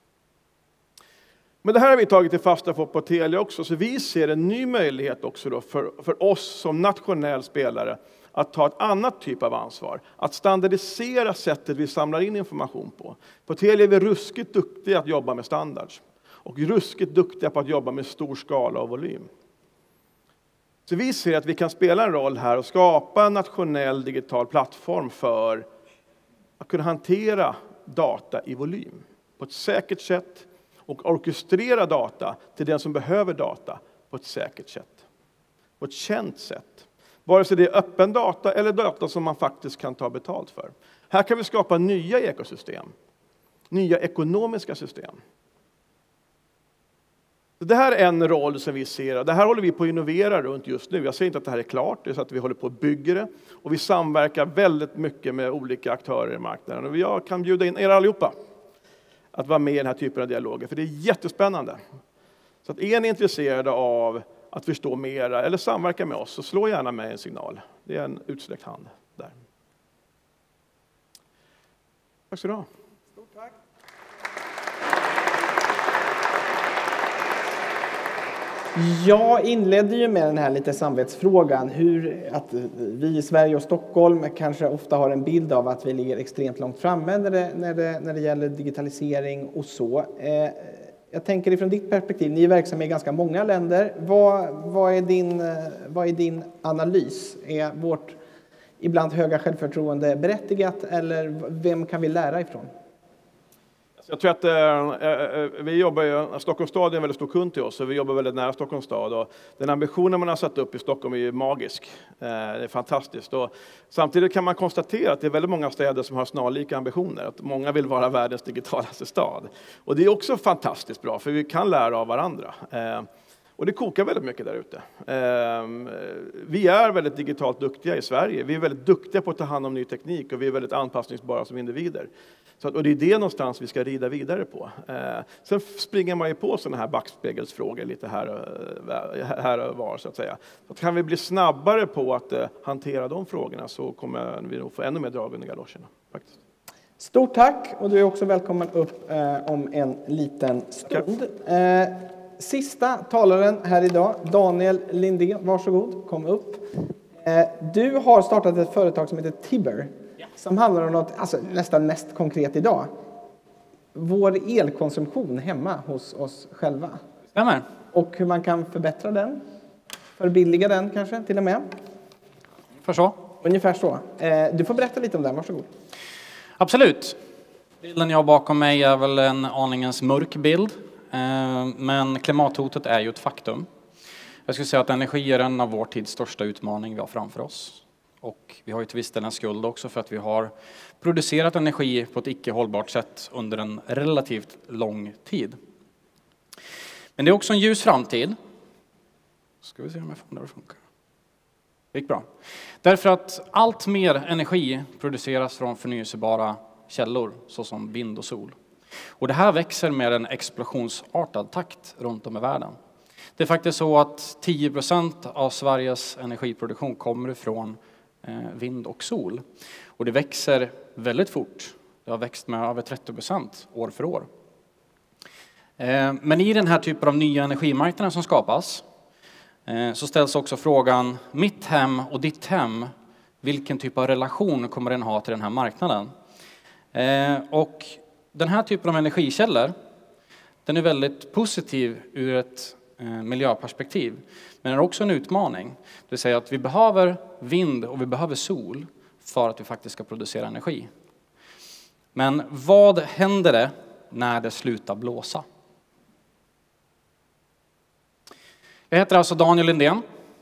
Men det här har vi tagit till fasta på på Telia också. Så vi ser en ny möjlighet också då för, för oss som nationell spelare att ta ett annat typ av ansvar. Att standardisera sättet vi samlar in information på. På Telia är vi ruskigt duktiga att jobba med standards. Och ruskigt duktiga på att jobba med stor skala och volym. Så vi ser att vi kan spela en roll här och skapa en nationell digital plattform för att kunna hantera data i volym. På ett säkert sätt. och orkestrera data till den som behöver data på ett säkert sätt. På ett känt sätt. Vare sig det är öppen data eller data som man faktiskt kan ta betalt för. Här kan vi skapa nya ekosystem. Nya ekonomiska system. Det här är en roll som vi ser. Det här håller vi på att innovera runt just nu. Jag säger inte att det här är klart. Det är så att vi håller på att bygga det. Och vi samverkar väldigt mycket med olika aktörer i marknaden. Och jag kan bjuda in er allihopa att vara med i den här typen av dialoger. För det är jättespännande. Så att är ni intresserade av att förstå mera eller samverka med oss, så slå gärna med en signal. Det är en utsträckt hand där. Tack så du ha. Stort tack. Jag inledde ju med den här lite samvetsfrågan. Hur att vi i Sverige och Stockholm kanske ofta har en bild av att vi ligger extremt långt framme när det, när det, när det gäller digitalisering och så. Eh, jag tänker ifrån ditt perspektiv, ni är verksamma i ganska många länder. Vad, vad, är din, vad är din analys? Är vårt ibland höga självförtroende berättigat eller vem kan vi lära ifrån? Jag tror att eh, vi jobbar ju, Stockholms stad är en väldigt stor kund till oss, så vi jobbar väldigt nära Stockholms stad. Och den ambitionen man har satt upp i Stockholm är ju magisk. Eh, det är fantastiskt. Och samtidigt kan man konstatera att det är väldigt många städer som har snarlika ambitioner. Att många vill vara världens digitalaste stad. Och det är också fantastiskt bra, för vi kan lära av varandra. Eh, och det kokar väldigt mycket där ute. Eh, vi är väldigt digitalt duktiga i Sverige. Vi är väldigt duktiga på att ta hand om ny teknik och vi är väldigt anpassningsbara som individer. Så att, och det är det någonstans vi ska rida vidare på. Eh, sen springer man ju på sådana här backspegelsfrågor lite här, här och var så att säga. Så att kan vi bli snabbare på att eh, hantera de frågorna så kommer vi nog få ännu mer drag under galoscherna. Faktiskt. Stort tack och du är också välkommen upp eh, om en liten stund. Eh, sista talaren här idag, Daniel Lindén, varsågod, kom upp. Eh, du har startat ett företag som heter Tibber. Som handlar om något alltså, nästan mest konkret idag. Vår elkonsumtion hemma hos oss själva. Stämmer. Och hur man kan förbättra den. Förbilliga den kanske till och med. För så. Ungefär så. Eh, du får berätta lite om den, varsågod. Absolut. Bilden jag har bakom mig är väl en aningens mörk bild. Eh, men klimathotet är ju ett faktum. Jag skulle säga att energi är en av vår tids största utmaning vi har framför oss. Och vi har ju till viss del en skuld också för att vi har producerat energi på ett icke hållbart sätt under en relativt lång tid. Men det är också en ljus framtid. Ska vi se om jag får det funkar. Det gick bra. Därför att allt mer energi produceras från förnyelsebara källor såsom vind och sol. Och det här växer med en explosionsartad takt runt om i världen. Det är faktiskt så att tio procent av Sveriges energiproduktion kommer ifrån vind och sol. Och det växer väldigt fort. Det har växt med över trettio procent år för år. Men i den här typen av nya energimarknader som skapas så ställs också frågan, mitt hem och ditt hem, vilken typ av relation kommer den ha till den här marknaden? Och den här typen av energikällor, den är väldigt positiv ur ett miljöperspektiv. Men det är också en utmaning. Det vill säga att vi behöver vind och vi behöver sol för att vi faktiskt ska producera energi. Men vad händer det när det slutar blåsa? Jag heter alltså Daniel Lindén.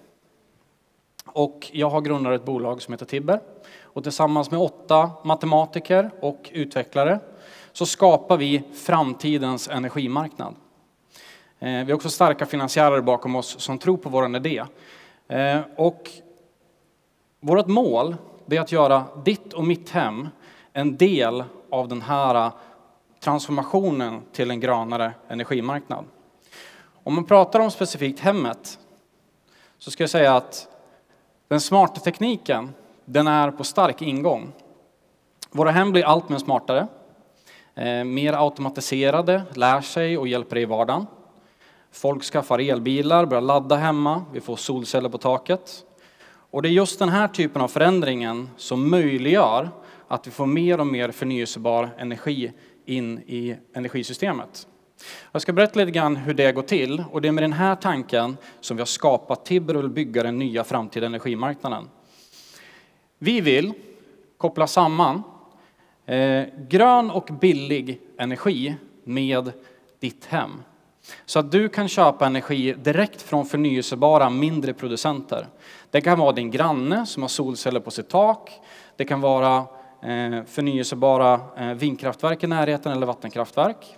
Och jag har grundat ett bolag som heter Tibber. Och tillsammans med åtta matematiker och utvecklare så skapar vi framtidens energimarknad. Vi har också starka finansiärer bakom oss som tror på vår idé. Och vårt mål är att göra ditt och mitt hem en del av den här transformationen till en grönare energimarknad. Om man pratar om specifikt hemmet så ska jag säga att den smarta tekniken, den är på stark ingång. Våra hem blir allt mer smartare, mer automatiserade, lär sig och hjälper i vardagen. Folk skaffar elbilar, börjar ladda hemma, vi får solceller på taket. Och det är just den här typen av förändringen som möjliggör att vi får mer och mer förnyelsebar energi in i energisystemet. Jag ska berätta lite grann hur det går till, och det är med den här tanken som vi har skapat Tibber och vill bygga den nya framtida energimarknaden. Vi vill koppla samman eh, grön och billig energi med ditt hem. Så att du kan köpa energi direkt från förnyelsebara mindre producenter. Det kan vara din granne som har solceller på sitt tak. Det kan vara eh, förnyelsebara eh, vindkraftverk i närheten eller vattenkraftverk.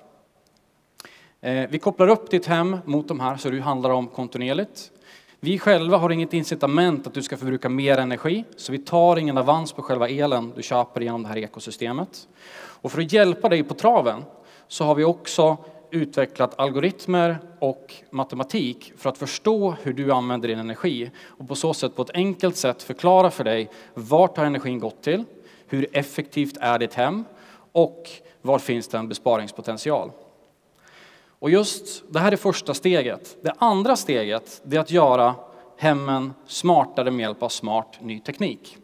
Eh, vi kopplar upp ditt hem mot de här så du handlar om kontinuerligt. Vi själva har inget incitament att du ska förbruka mer energi, så vi tar ingen avans på själva elen du köper genom det här ekosystemet. Och för att hjälpa dig på traven så har vi också utvecklat algoritmer och matematik för att förstå hur du använder din energi och på så sätt på ett enkelt sätt förklara för dig vart har energin gått till, hur effektivt är ditt hem och var finns det en besparingspotential. Och just det här är första steget. Det andra steget är att göra hemmen smartare med hjälp av smart ny teknik.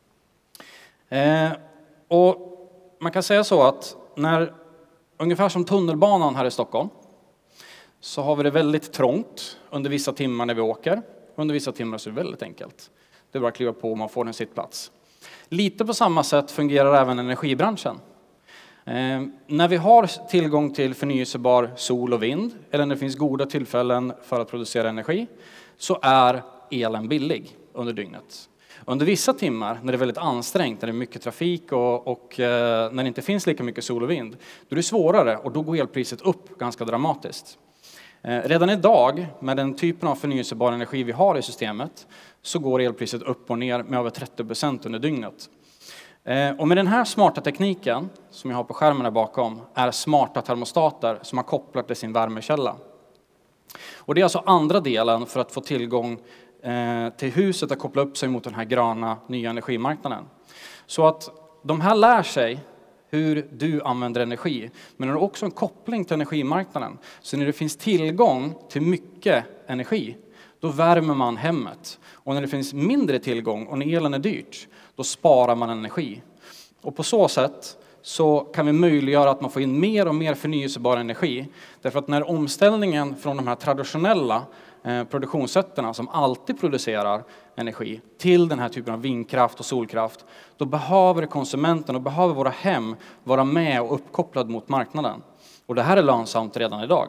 Eh, och man kan säga så att när, ungefär som tunnelbanan här i Stockholm, så har vi det väldigt trångt under vissa timmar när vi åker. Under vissa timmar så är det väldigt enkelt. Det är bara att kliva på och man får en sittplats. Lite på samma sätt fungerar även energibranschen. Eh, när vi har tillgång till förnyelsebar sol och vind, eller när det finns goda tillfällen för att producera energi, så är elen billig under dygnet. Under vissa timmar, när det är väldigt ansträngt, när det är mycket trafik och, och eh, när det inte finns lika mycket sol och vind, då är det svårare och då går elpriset upp ganska dramatiskt. Eh, redan idag, med den typen av förnyelsebar energi vi har i systemet, så går elpriset upp och ner med över trettio procent under dygnet. Och med den här smarta tekniken som jag har på skärmen här bakom är smarta termostater som har kopplat till sin värmekälla. Och det är alltså andra delen för att få tillgång till huset att koppla upp sig mot den här gröna nya energimarknaden. Så att de här lär sig hur du använder energi, men det är också en koppling till energimarknaden. Så när det finns tillgång till mycket energi, då värmer man hemmet. Och när det finns mindre tillgång och när elen är dyrt, då sparar man energi. Och på så sätt så kan vi möjliggöra att man får in mer och mer förnyelsebar energi. Därför att när omställningen från de här traditionella eh, produktionssätterna som alltid producerar energi till den här typen av vindkraft och solkraft, då behöver konsumenten och behöver våra hem vara med och uppkopplad mot marknaden. Och det här är lönsamt redan idag.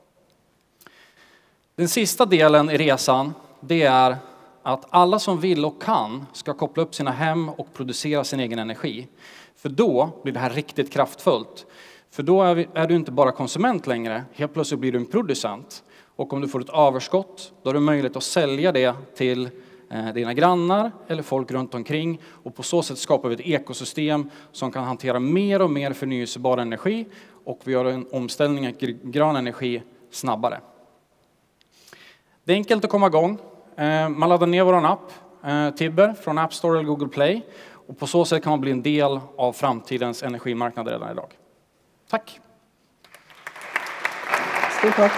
Den sista delen i resan, det är att alla som vill och kan ska koppla upp sina hem och producera sin egen energi. För då blir det här riktigt kraftfullt. För då är, vi, är du inte bara konsument längre, helt plötsligt blir du en producent. Och om du får ett överskott, då har du möjlighet att sälja det till eh, dina grannar eller folk runt omkring. Och på så sätt skapar vi ett ekosystem som kan hantera mer och mer förnyelsebar energi. Och vi gör en omställning till grön energi snabbare. Det är enkelt att komma igång. Man laddar ner vår app, Tibber, från App Store eller Google Play. Och på så sätt kan man bli en del av framtidens energimarknad redan idag. Tack! Stort tack!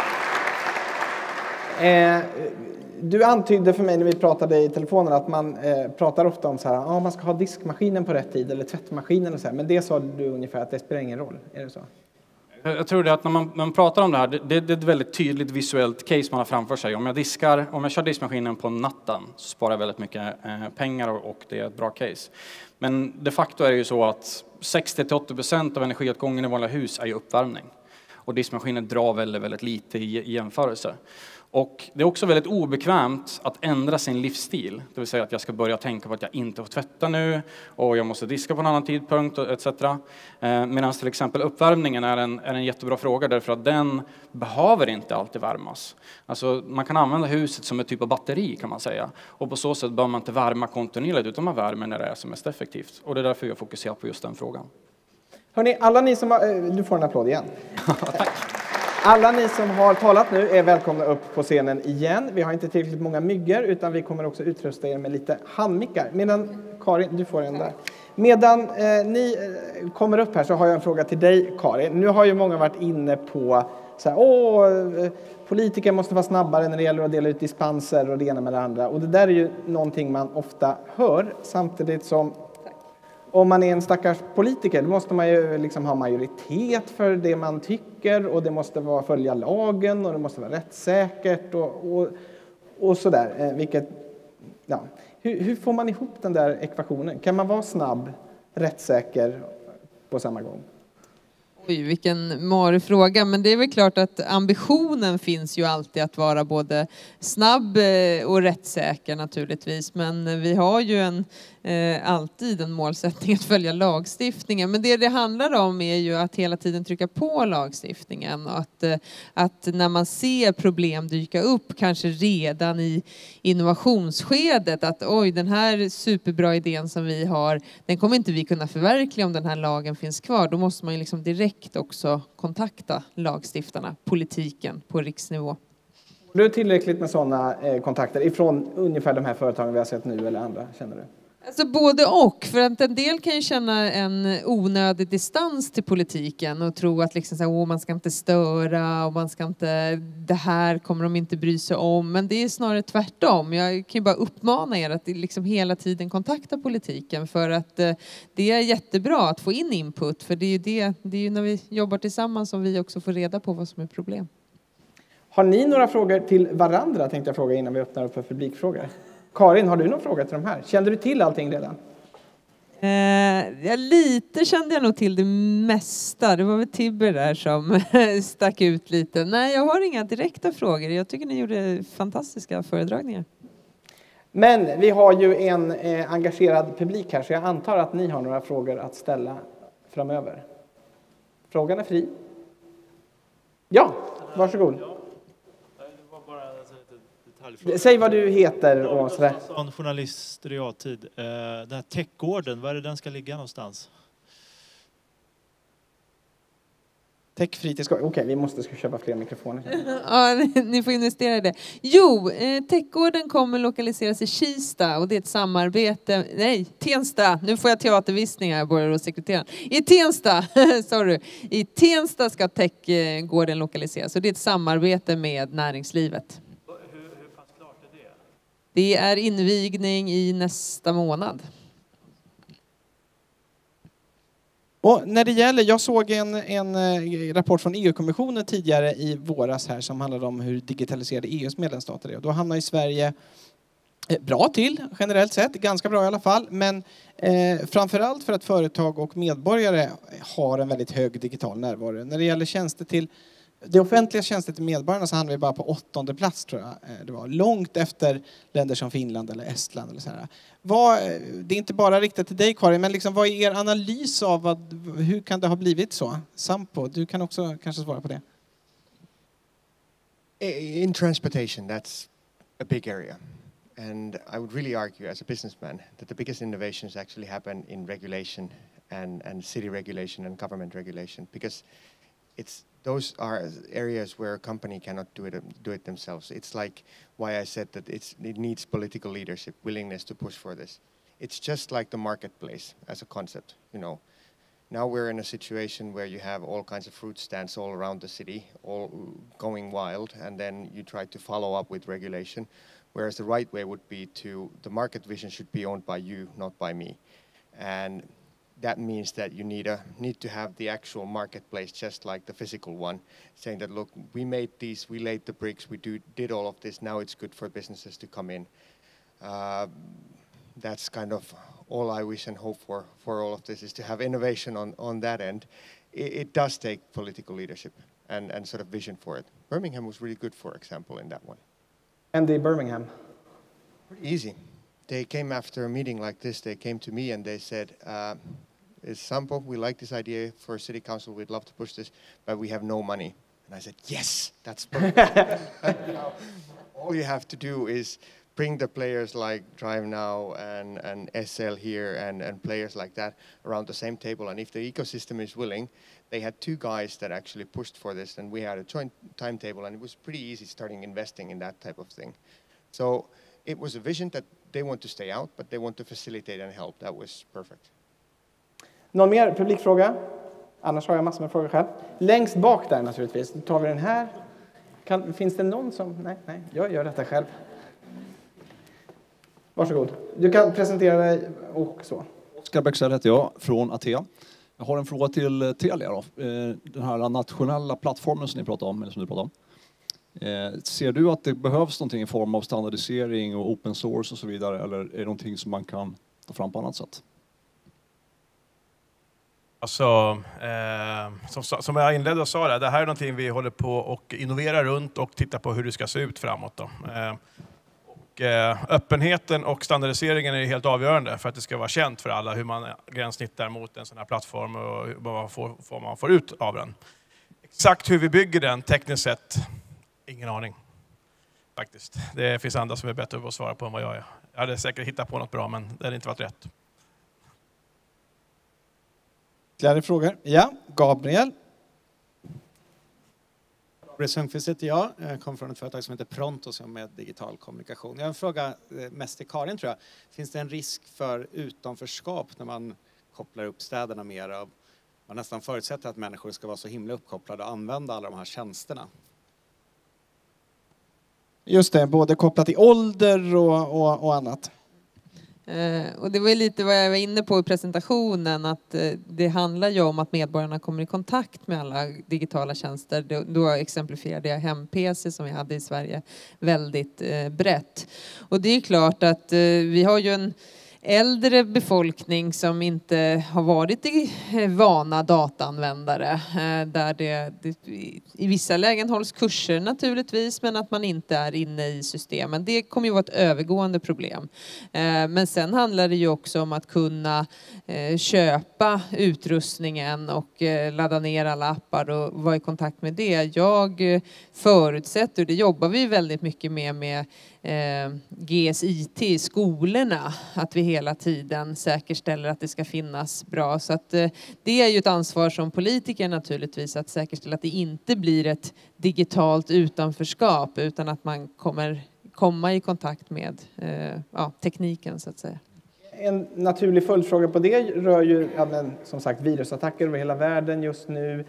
Eh, du antydde för mig när vi pratade i telefonen att man eh, pratar ofta om så här, ah, man ska ha diskmaskinen på rätt tid eller tvättmaskinen och så här. Men det sa du ungefär att det spelar ingen roll, är det så? Jag tror det att när man, när man pratar om det här, det, det är ett väldigt tydligt visuellt case man har framför sig. Om jag diskar, om jag kör diskmaskinen på natten så sparar jag väldigt mycket eh, pengar och, och det är ett bra case. Men de facto är det ju så att sextio till åttio procent av energiåtgången i vanliga hus är ju uppvärmning. Och diskmaskinen drar väldigt, väldigt lite i, i jämförelse. Och det är också väldigt obekvämt att ändra sin livsstil. Det vill säga att jag ska börja tänka på att jag inte får tvätta nu och jag måste diska på en annan tidpunkt et cetera. Medan till exempel uppvärmningen är en, är en jättebra fråga därför att den behöver inte alltid värmas. Alltså man kan använda huset som ett typ av batteri kan man säga. Och på så sätt behöver man inte värma kontinuerligt utan man värmer när det är som mest effektivt. Och det är därför jag fokuserar på just den frågan. Hörrni, alla ni som har, du får en applåd igen. Tack. Alla ni som har talat nu är välkomna upp på scenen igen. Vi har inte tillräckligt många myggor utan vi kommer också utrusta er med lite handmickar. Medan, Karin, du får en där. Medan eh, ni kommer upp här så har jag en fråga till dig, Karin. Nu har ju många varit inne på så här, åh, politiker måste vara snabbare när det gäller att dela ut dispenser och det ena med det andra. Och det där är ju någonting man ofta hör samtidigt som om man är en stackars politiker, då måste man ju liksom ha majoritet för det man tycker och det måste vara följa lagen och det måste vara rättssäkert och, och, och sådär. Vilket, ja. hur, hur får man ihop den där ekvationen? Kan man vara snabb, rättssäker på samma gång? Oj, vilken marig fråga. Men det är väl klart att ambitionen finns ju alltid att vara både snabb och rättssäker naturligtvis. Men vi har ju en, eh, alltid en målsättning att följa lagstiftningen. Men det det handlar om är ju att hela tiden trycka på lagstiftningen. Och att, eh, att när man ser problem dyka upp, kanske redan i innovationsskedet, att oj, den här superbra idén som vi har, den kommer inte vi kunna förverkliga om den här lagen finns kvar. Då måste man ju liksom direkt också kontakta lagstiftarna, politiken på riksnivå. Du är tillräckligt med sådana eh, kontakter ifrån ungefär de här företagen vi har sett nu eller andra, känner du? Alltså både och, för att en del kan ju känna en onödig distans till politiken och tro att liksom så här, åh, man ska inte störa och man ska inte, det här kommer de inte bry sig om. Men det är snarare tvärtom. Jag kan ju bara uppmana er att liksom hela tiden kontakta politiken, för att eh, det är jättebra att få in input, för det är ju det, det är ju när vi jobbar tillsammans som vi också får reda på vad som är problem. Har ni några frågor till varandra, tänkte jag fråga innan vi öppnar upp för publikfrågor? Karin, har du någon fråga till de här? Kände du till allting redan? Eh, ja, lite kände jag nog till det mesta. Det var väl Tibber där som stack ut lite. Nej, jag har inga direkta frågor. Jag tycker ni gjorde fantastiska föredragningar. Men vi har ju en eh, engagerad publik här, så jag antar att ni har några frågor att ställa framöver. Frågan är fri. Ja, varsågod. Säg vad du heter och sådär. Som journalist i realtid. Den här techgården, var är det den ska ligga någonstans? Techfritidsgård. Okej, okay, vi måste ska köpa fler mikrofoner. Ja, ni får investera i det. Jo, techgården kommer lokaliseras i Kista och det är ett samarbete. Nej, Tensta. Nu får jag teatervisning här, börjar sekreteraren. I Tensta, sorry. I Tensta ska techgården lokaliseras och det är ett samarbete med näringslivet. Det är invigning i nästa månad. Och när det gäller, jag såg en, en rapport från E U-kommissionen tidigare i våras här som handlade om hur digitaliserade E U:s medlemsstater är. Och då hamnar i Sverige bra till generellt sett, ganska bra i alla fall. Men eh, framförallt för att företag och medborgare har en väldigt hög digital närvaro. När det gäller tjänster till Det offentliga tjänster till medborgarna så hamnar vi bara på åttonde plats, tror jag. Det var långt efter länder som Finland eller Estland eller så här. Vad, det är inte bara riktat till dig, Karin, men liksom, vad är er analys av vad, hur kan det ha blivit så? Sampo, du kan också kanske svara på det. In transportation, that's a big area. And I would really argue as a businessman that the biggest innovations actually happen in regulation and, and city regulation and government regulation, because it's those are areas where a company cannot do it do it themselves. It's like why I said that it's, it needs political leadership, willingness to push for this. It's just like the marketplace as a concept, you know. Now we're in a situation where you have all kinds of fruit stands all around the city, all going wild, and then you try to follow up with regulation, whereas the right way would be to, the market vision should be owned by you, not by me. And that means that you need a need to have the actual marketplace, just like the physical one, saying that, look, we made these, we laid the bricks, we do, did all of this, now it's good for businesses to come in. Uh, that's kind of all I wish and hope for for all of this, is to have innovation on, on that end. It, it does take political leadership and, and sort of vision for it. Birmingham was really good, for example, in that one. And the Birmingham? Pretty easy. They came after a meeting like this, they came to me and they said, uh, is Sampo, we like this idea for city council, we'd love to push this, but we have no money. And I said, yes, that's perfect. Now, all you have to do is bring the players like Drive Now and, and S L here and, and players like that around the same table. And if the ecosystem is willing, they had two guys that actually pushed for this, and we had a joint timetable, and it was pretty easy starting investing in that type of thing. So it was a vision that they want to stay out, but they want to facilitate and help. That was perfect. Någon mer publikfråga? Annars har jag massor med frågor själv. Längst bak där naturligtvis. Då tar vi den här. Kan, finns det någon som... Nej, nej, jag gör detta själv. Varsågod. Du kan presentera dig och så. Oskar Bäckström heter jag, från Aten. Jag har en fråga till Telia då. Den här nationella plattformen som ni pratar om, eller som du pratar om. Ser du att det behövs någonting i form av standardisering och open source och så vidare, eller är det någonting som man kan ta fram på annat sätt? Alltså, eh, som, som jag inledde och sa, det, det här är någonting vi håller på och innoverar runt och tittar på hur det ska se ut framåt. Då. Eh, och, eh, öppenheten och standardiseringen är helt avgörande för att det ska vara känt för alla hur man gränssnittar mot en sån här plattform och vad man får, vad man får ut av den. Exakt hur vi bygger den tekniskt sett, ingen aning. Faktiskt. Det finns andra som är bättre på att svara på än vad jag är. Jag hade säkert hittat på något bra, men det hade inte varit rätt. Ytterligare frågor? Ja, Gabriel. Gabriel Sundqvist heter jag. Jag kommer från ett företag som heter Pronto som med digital kommunikation. Jag har en fråga mest till Karin, tror jag. Finns det en risk för utanförskap när man kopplar upp städerna mer? Av, man nästan förutsätter att människor ska vara så himla uppkopplade och använda alla de här tjänsterna. Just det, både kopplat till ålder och, och, och annat. Eh, och det var ju lite vad jag var inne på i presentationen, att eh, det handlar ju om att medborgarna kommer i kontakt med alla digitala tjänster. Då, då exemplifierade jag hem-P C som vi hade i Sverige väldigt eh, brett. Och det är klart att eh, vi har ju en äldre befolkning som inte har varit vana dataanvändare. Där det, det i vissa lägen hålls kurser naturligtvis, men att man inte är inne i systemen. Det kommer ju vara ett övergående problem. Men sen handlar det ju också om att kunna köpa utrustningen och ladda ner alla appar och vara i kontakt med det. Jag förutsätter, det jobbar vi väldigt mycket med med G S I T i skolorna, att vi hela tiden säkerställer att det ska finnas bra. Så att det är ju ett ansvar som politiker naturligtvis, att säkerställa att det inte blir ett digitalt utanförskap, utan att man kommer komma i kontakt med ja, tekniken så att säga. En naturlig följdfråga på det rör ju ja, men, som sagt virusattacker över hela världen just nu.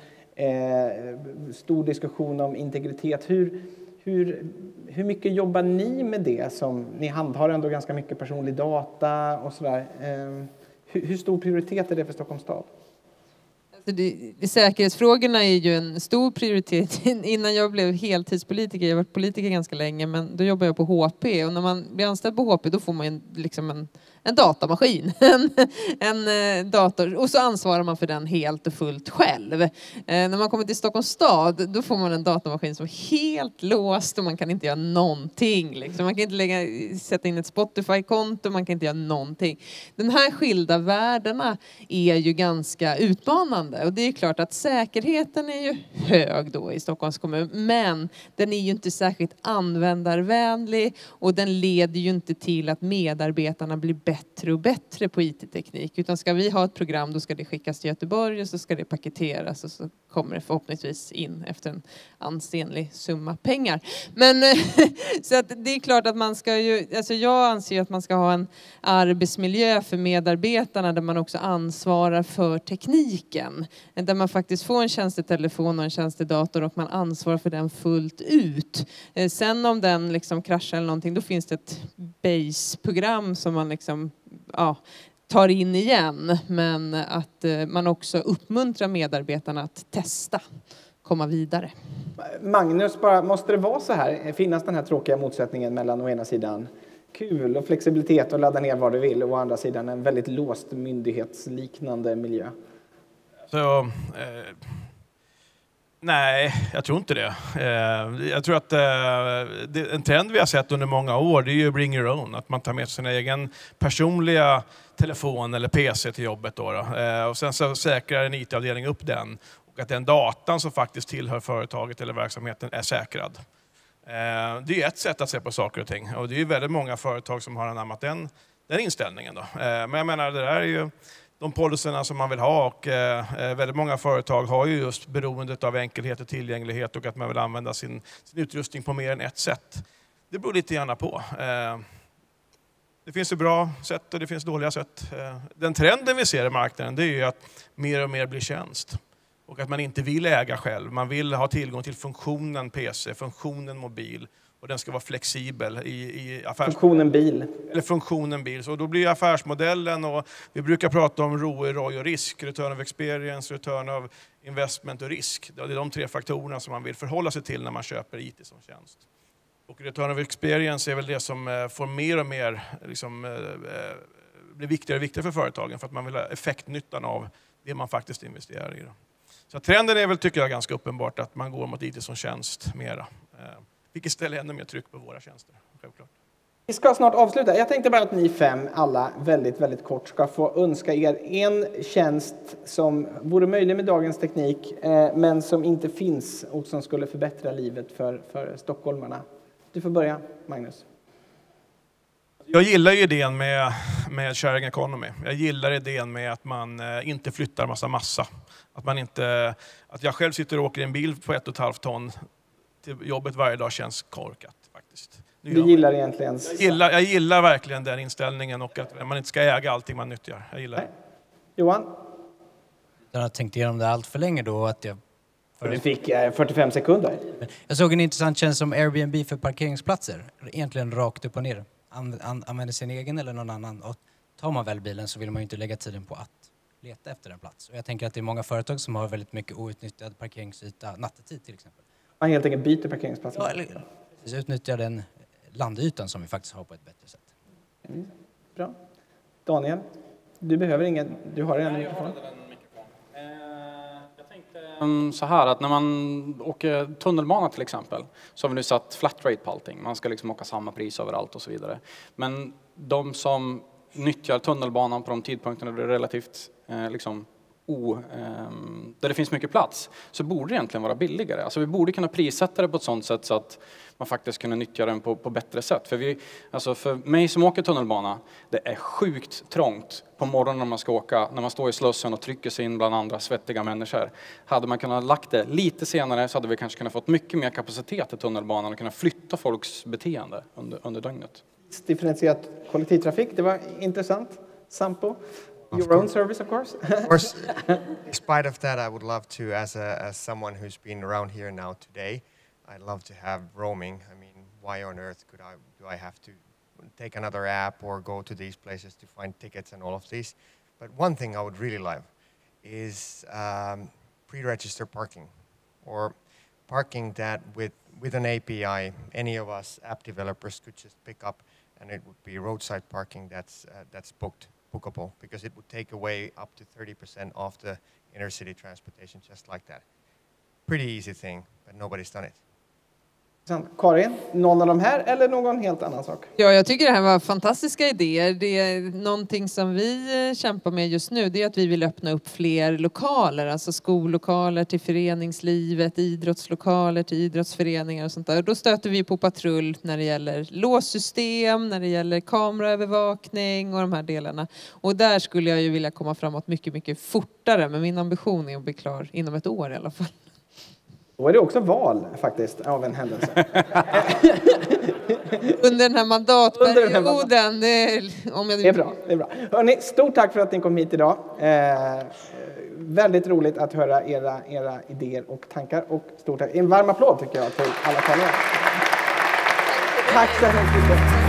Eh, stor diskussion om integritet. Hur Hur, hur mycket jobbar ni med det? Som, ni handhar ändå ganska mycket personlig data och sådär. Eh, hur, hur stor prioritet är det för Stockholms stad? Alltså det, det, säkerhetsfrågorna är ju en stor prioritet. Innan jag blev heltidspolitiker, jag har varit politiker ganska länge, men då jobbade jag på H P. Och när man blir anställd på H P då får man en, liksom en, en datamaskin. en, en dator. Och så ansvarar man för den helt och fullt själv. Eh, när man kommer till Stockholms stad då får man en datamaskin som är helt låst och man kan inte göra någonting. Liksom. Man kan inte lägga, sätta in ett Spotify-konto, man kan inte göra någonting. Den här skilda världarna är ju ganska utmanande. Och det är klart att säkerheten är ju hög då i Stockholms kommun. Men den är ju inte särskilt användarvänlig. Och den leder ju inte till att medarbetarna blir bättre och bättre på I T-teknik. Utan ska vi ha ett program, då ska det skickas till Göteborg och så ska det paketeras. Och så kommer det förhoppningsvis in efter en ansenlig summa pengar. Men så att det är klart att man ska ju... Alltså jag anser att man ska ha en arbetsmiljö för medarbetarna där man också ansvarar för tekniken. Där man faktiskt får en tjänstetelefon och en tjänstedator och man ansvarar för den fullt ut. Sen om den liksom kraschar eller någonting, då finns det ett base-program som man liksom, ja, tar in igen. Men att man också uppmuntrar medarbetarna att testa, komma vidare. Magnus, bara, måste det vara så här? Finnas den här tråkiga motsättningen mellan å ena sidan kul och flexibilitet och ladda ner vad du vill och å andra sidan en väldigt låst myndighetsliknande miljö? Så, eh, nej, jag tror inte det. Eh, jag tror att eh, det, en trend vi har sett under många år, det är ju bring your own. Att man tar med sin egen personliga telefon eller P C till jobbet. Då, då. Eh, och sen så säkrar en I T-avdelning upp den. Och att den datan som faktiskt tillhör företaget eller verksamheten är säkrad. Eh, det är ett sätt att se på saker och ting. Och det är ju väldigt många företag som har anammat den, den inställningen. Då. Eh, men jag menar, det där är ju de policyerna som man vill ha, och eh, väldigt många företag har ju just beroendet av enkelhet och tillgänglighet och att man vill använda sin, sin utrustning på mer än ett sätt. Det beror lite gärna på. Eh, det finns ju bra sätt och det finns dåliga sätt. Eh, den trenden vi ser i marknaden, det är ju att mer och mer blir tjänst. Och att man inte vill äga själv. Man vill ha tillgång till funktionen P C, funktionen mobil. Och den ska vara flexibel i, i affärs... Funktionen bil. Eller funktionen bil. Så då blir affärsmodellen, och vi brukar prata om R O I, R O I och risk. Return of experience, return of investment och risk. Det är de tre faktorerna som man vill förhålla sig till när man köper I T som tjänst. Och return of experience är väl det som får mer och mer liksom, blir viktigare och viktigare för företagen. För att man vill ha effektnyttan av det man faktiskt investerar i. Då. Så trenden är väl, tycker jag, ganska uppenbart att man går mot I T som tjänst mera. Vilket ställer ännu mer tryck på våra tjänster, självklart. Vi ska snart avsluta. Jag tänkte bara att ni fem, alla väldigt, väldigt kort, ska få önska er en tjänst som vore möjlig med dagens teknik, eh, men som inte finns och som skulle förbättra livet för, för stockholmarna. Du får börja, Magnus. Jag gillar ju idén med, med sharing economy. Jag gillar idén med att man eh, inte flyttar massa massa. Att, man inte, att jag själv sitter och åker i en bil på ett och ett halvt ton till jobbet varje dag känns korkat faktiskt. Du gillar egentligen... Jag gillar, jag gillar verkligen den inställningen och att man inte ska äga allting man nyttjar. Jag gillar det. Johan? Jag har tänkt igenom det allt för länge då att jag... För du fick eh, fyrtiofem sekunder. Jag såg en intressant tjänst som Airbnb för parkeringsplatser. Egentligen rakt upp och ner. An, an, använder sin egen eller någon annan. Och tar man väl bilen så vill man ju inte lägga tiden på att leta efter en plats. Och jag tänker att det är många företag som har väldigt mycket outnyttjad parkeringsyta nattetid till exempel. Man helt enkelt byter parkeringsplatser. Ja, eller utnyttjar den landytan som vi faktiskt har på ett bättre sätt. Mm. Bra. Daniel, du behöver ingen, du har en mikrofon. Jag tänkte så här att när man åker tunnelbana till exempel så har vi nu satt flat rate på allting. Man ska liksom åka samma pris överallt och så vidare. Men de som nyttjar tunnelbanan på de tidpunkterna där det är relativt eh, liksom O, eh, där det finns mycket plats, så borde det egentligen vara billigare. Alltså vi borde kunna prissätta det på ett sådant sätt så att man faktiskt kunde nyttja den på, på bättre sätt. För, vi, alltså för mig som åker tunnelbana, det är sjukt trångt på morgonen när man ska åka, när man står i Slussen och trycker sig in bland andra svettiga människor. Hade man kunnat lagt det lite senare så hade vi kanske kunnat fått mycket mer kapacitet i tunnelbanan och kunnat flytta folks beteende under, under dygnet. Differentierat kollektivtrafik, det var intressant. Sampo? Your own service, of course. Of course, in spite of that, I would love to, as a as someone who's been around here now today, I'd love to have roaming. I mean, why on earth could I do I have to take another app or go to these places to find tickets and all of these? But one thing I would really love is um, pre-register parking, or parking that with with an A P I, any of us app developers could just pick up, and it would be roadside parking that's uh, that's booked. Bookable, because it would take away up to thirty percent of the inner city transportation just like that. Pretty easy thing, but nobody's done it. Karin, någon av de här eller någon helt annan sak? Ja, jag tycker det här var fantastiska idéer. Det är någonting som vi kämpar med just nu, det är att vi vill öppna upp fler lokaler, alltså skollokaler till föreningslivet, idrottslokaler till idrottsföreningar och sånt där. Då stöter vi på patrull när det gäller låssystem, när det gäller kameraövervakning och de här delarna. Och där skulle jag ju vilja komma framåt mycket, mycket fortare, men min ambition är att bli klar inom ett år i alla fall. Då är det också val faktiskt av en händelse. Under den här mandatperioden. Det är, om jag... det är bra. Det är bra. Hörrni, stort tack för att ni kom hit idag. Eh, väldigt roligt att höra era, era idéer och tankar. Och stort tack. En varm applåd tycker jag till alla talare. Tack så hemskt mycket.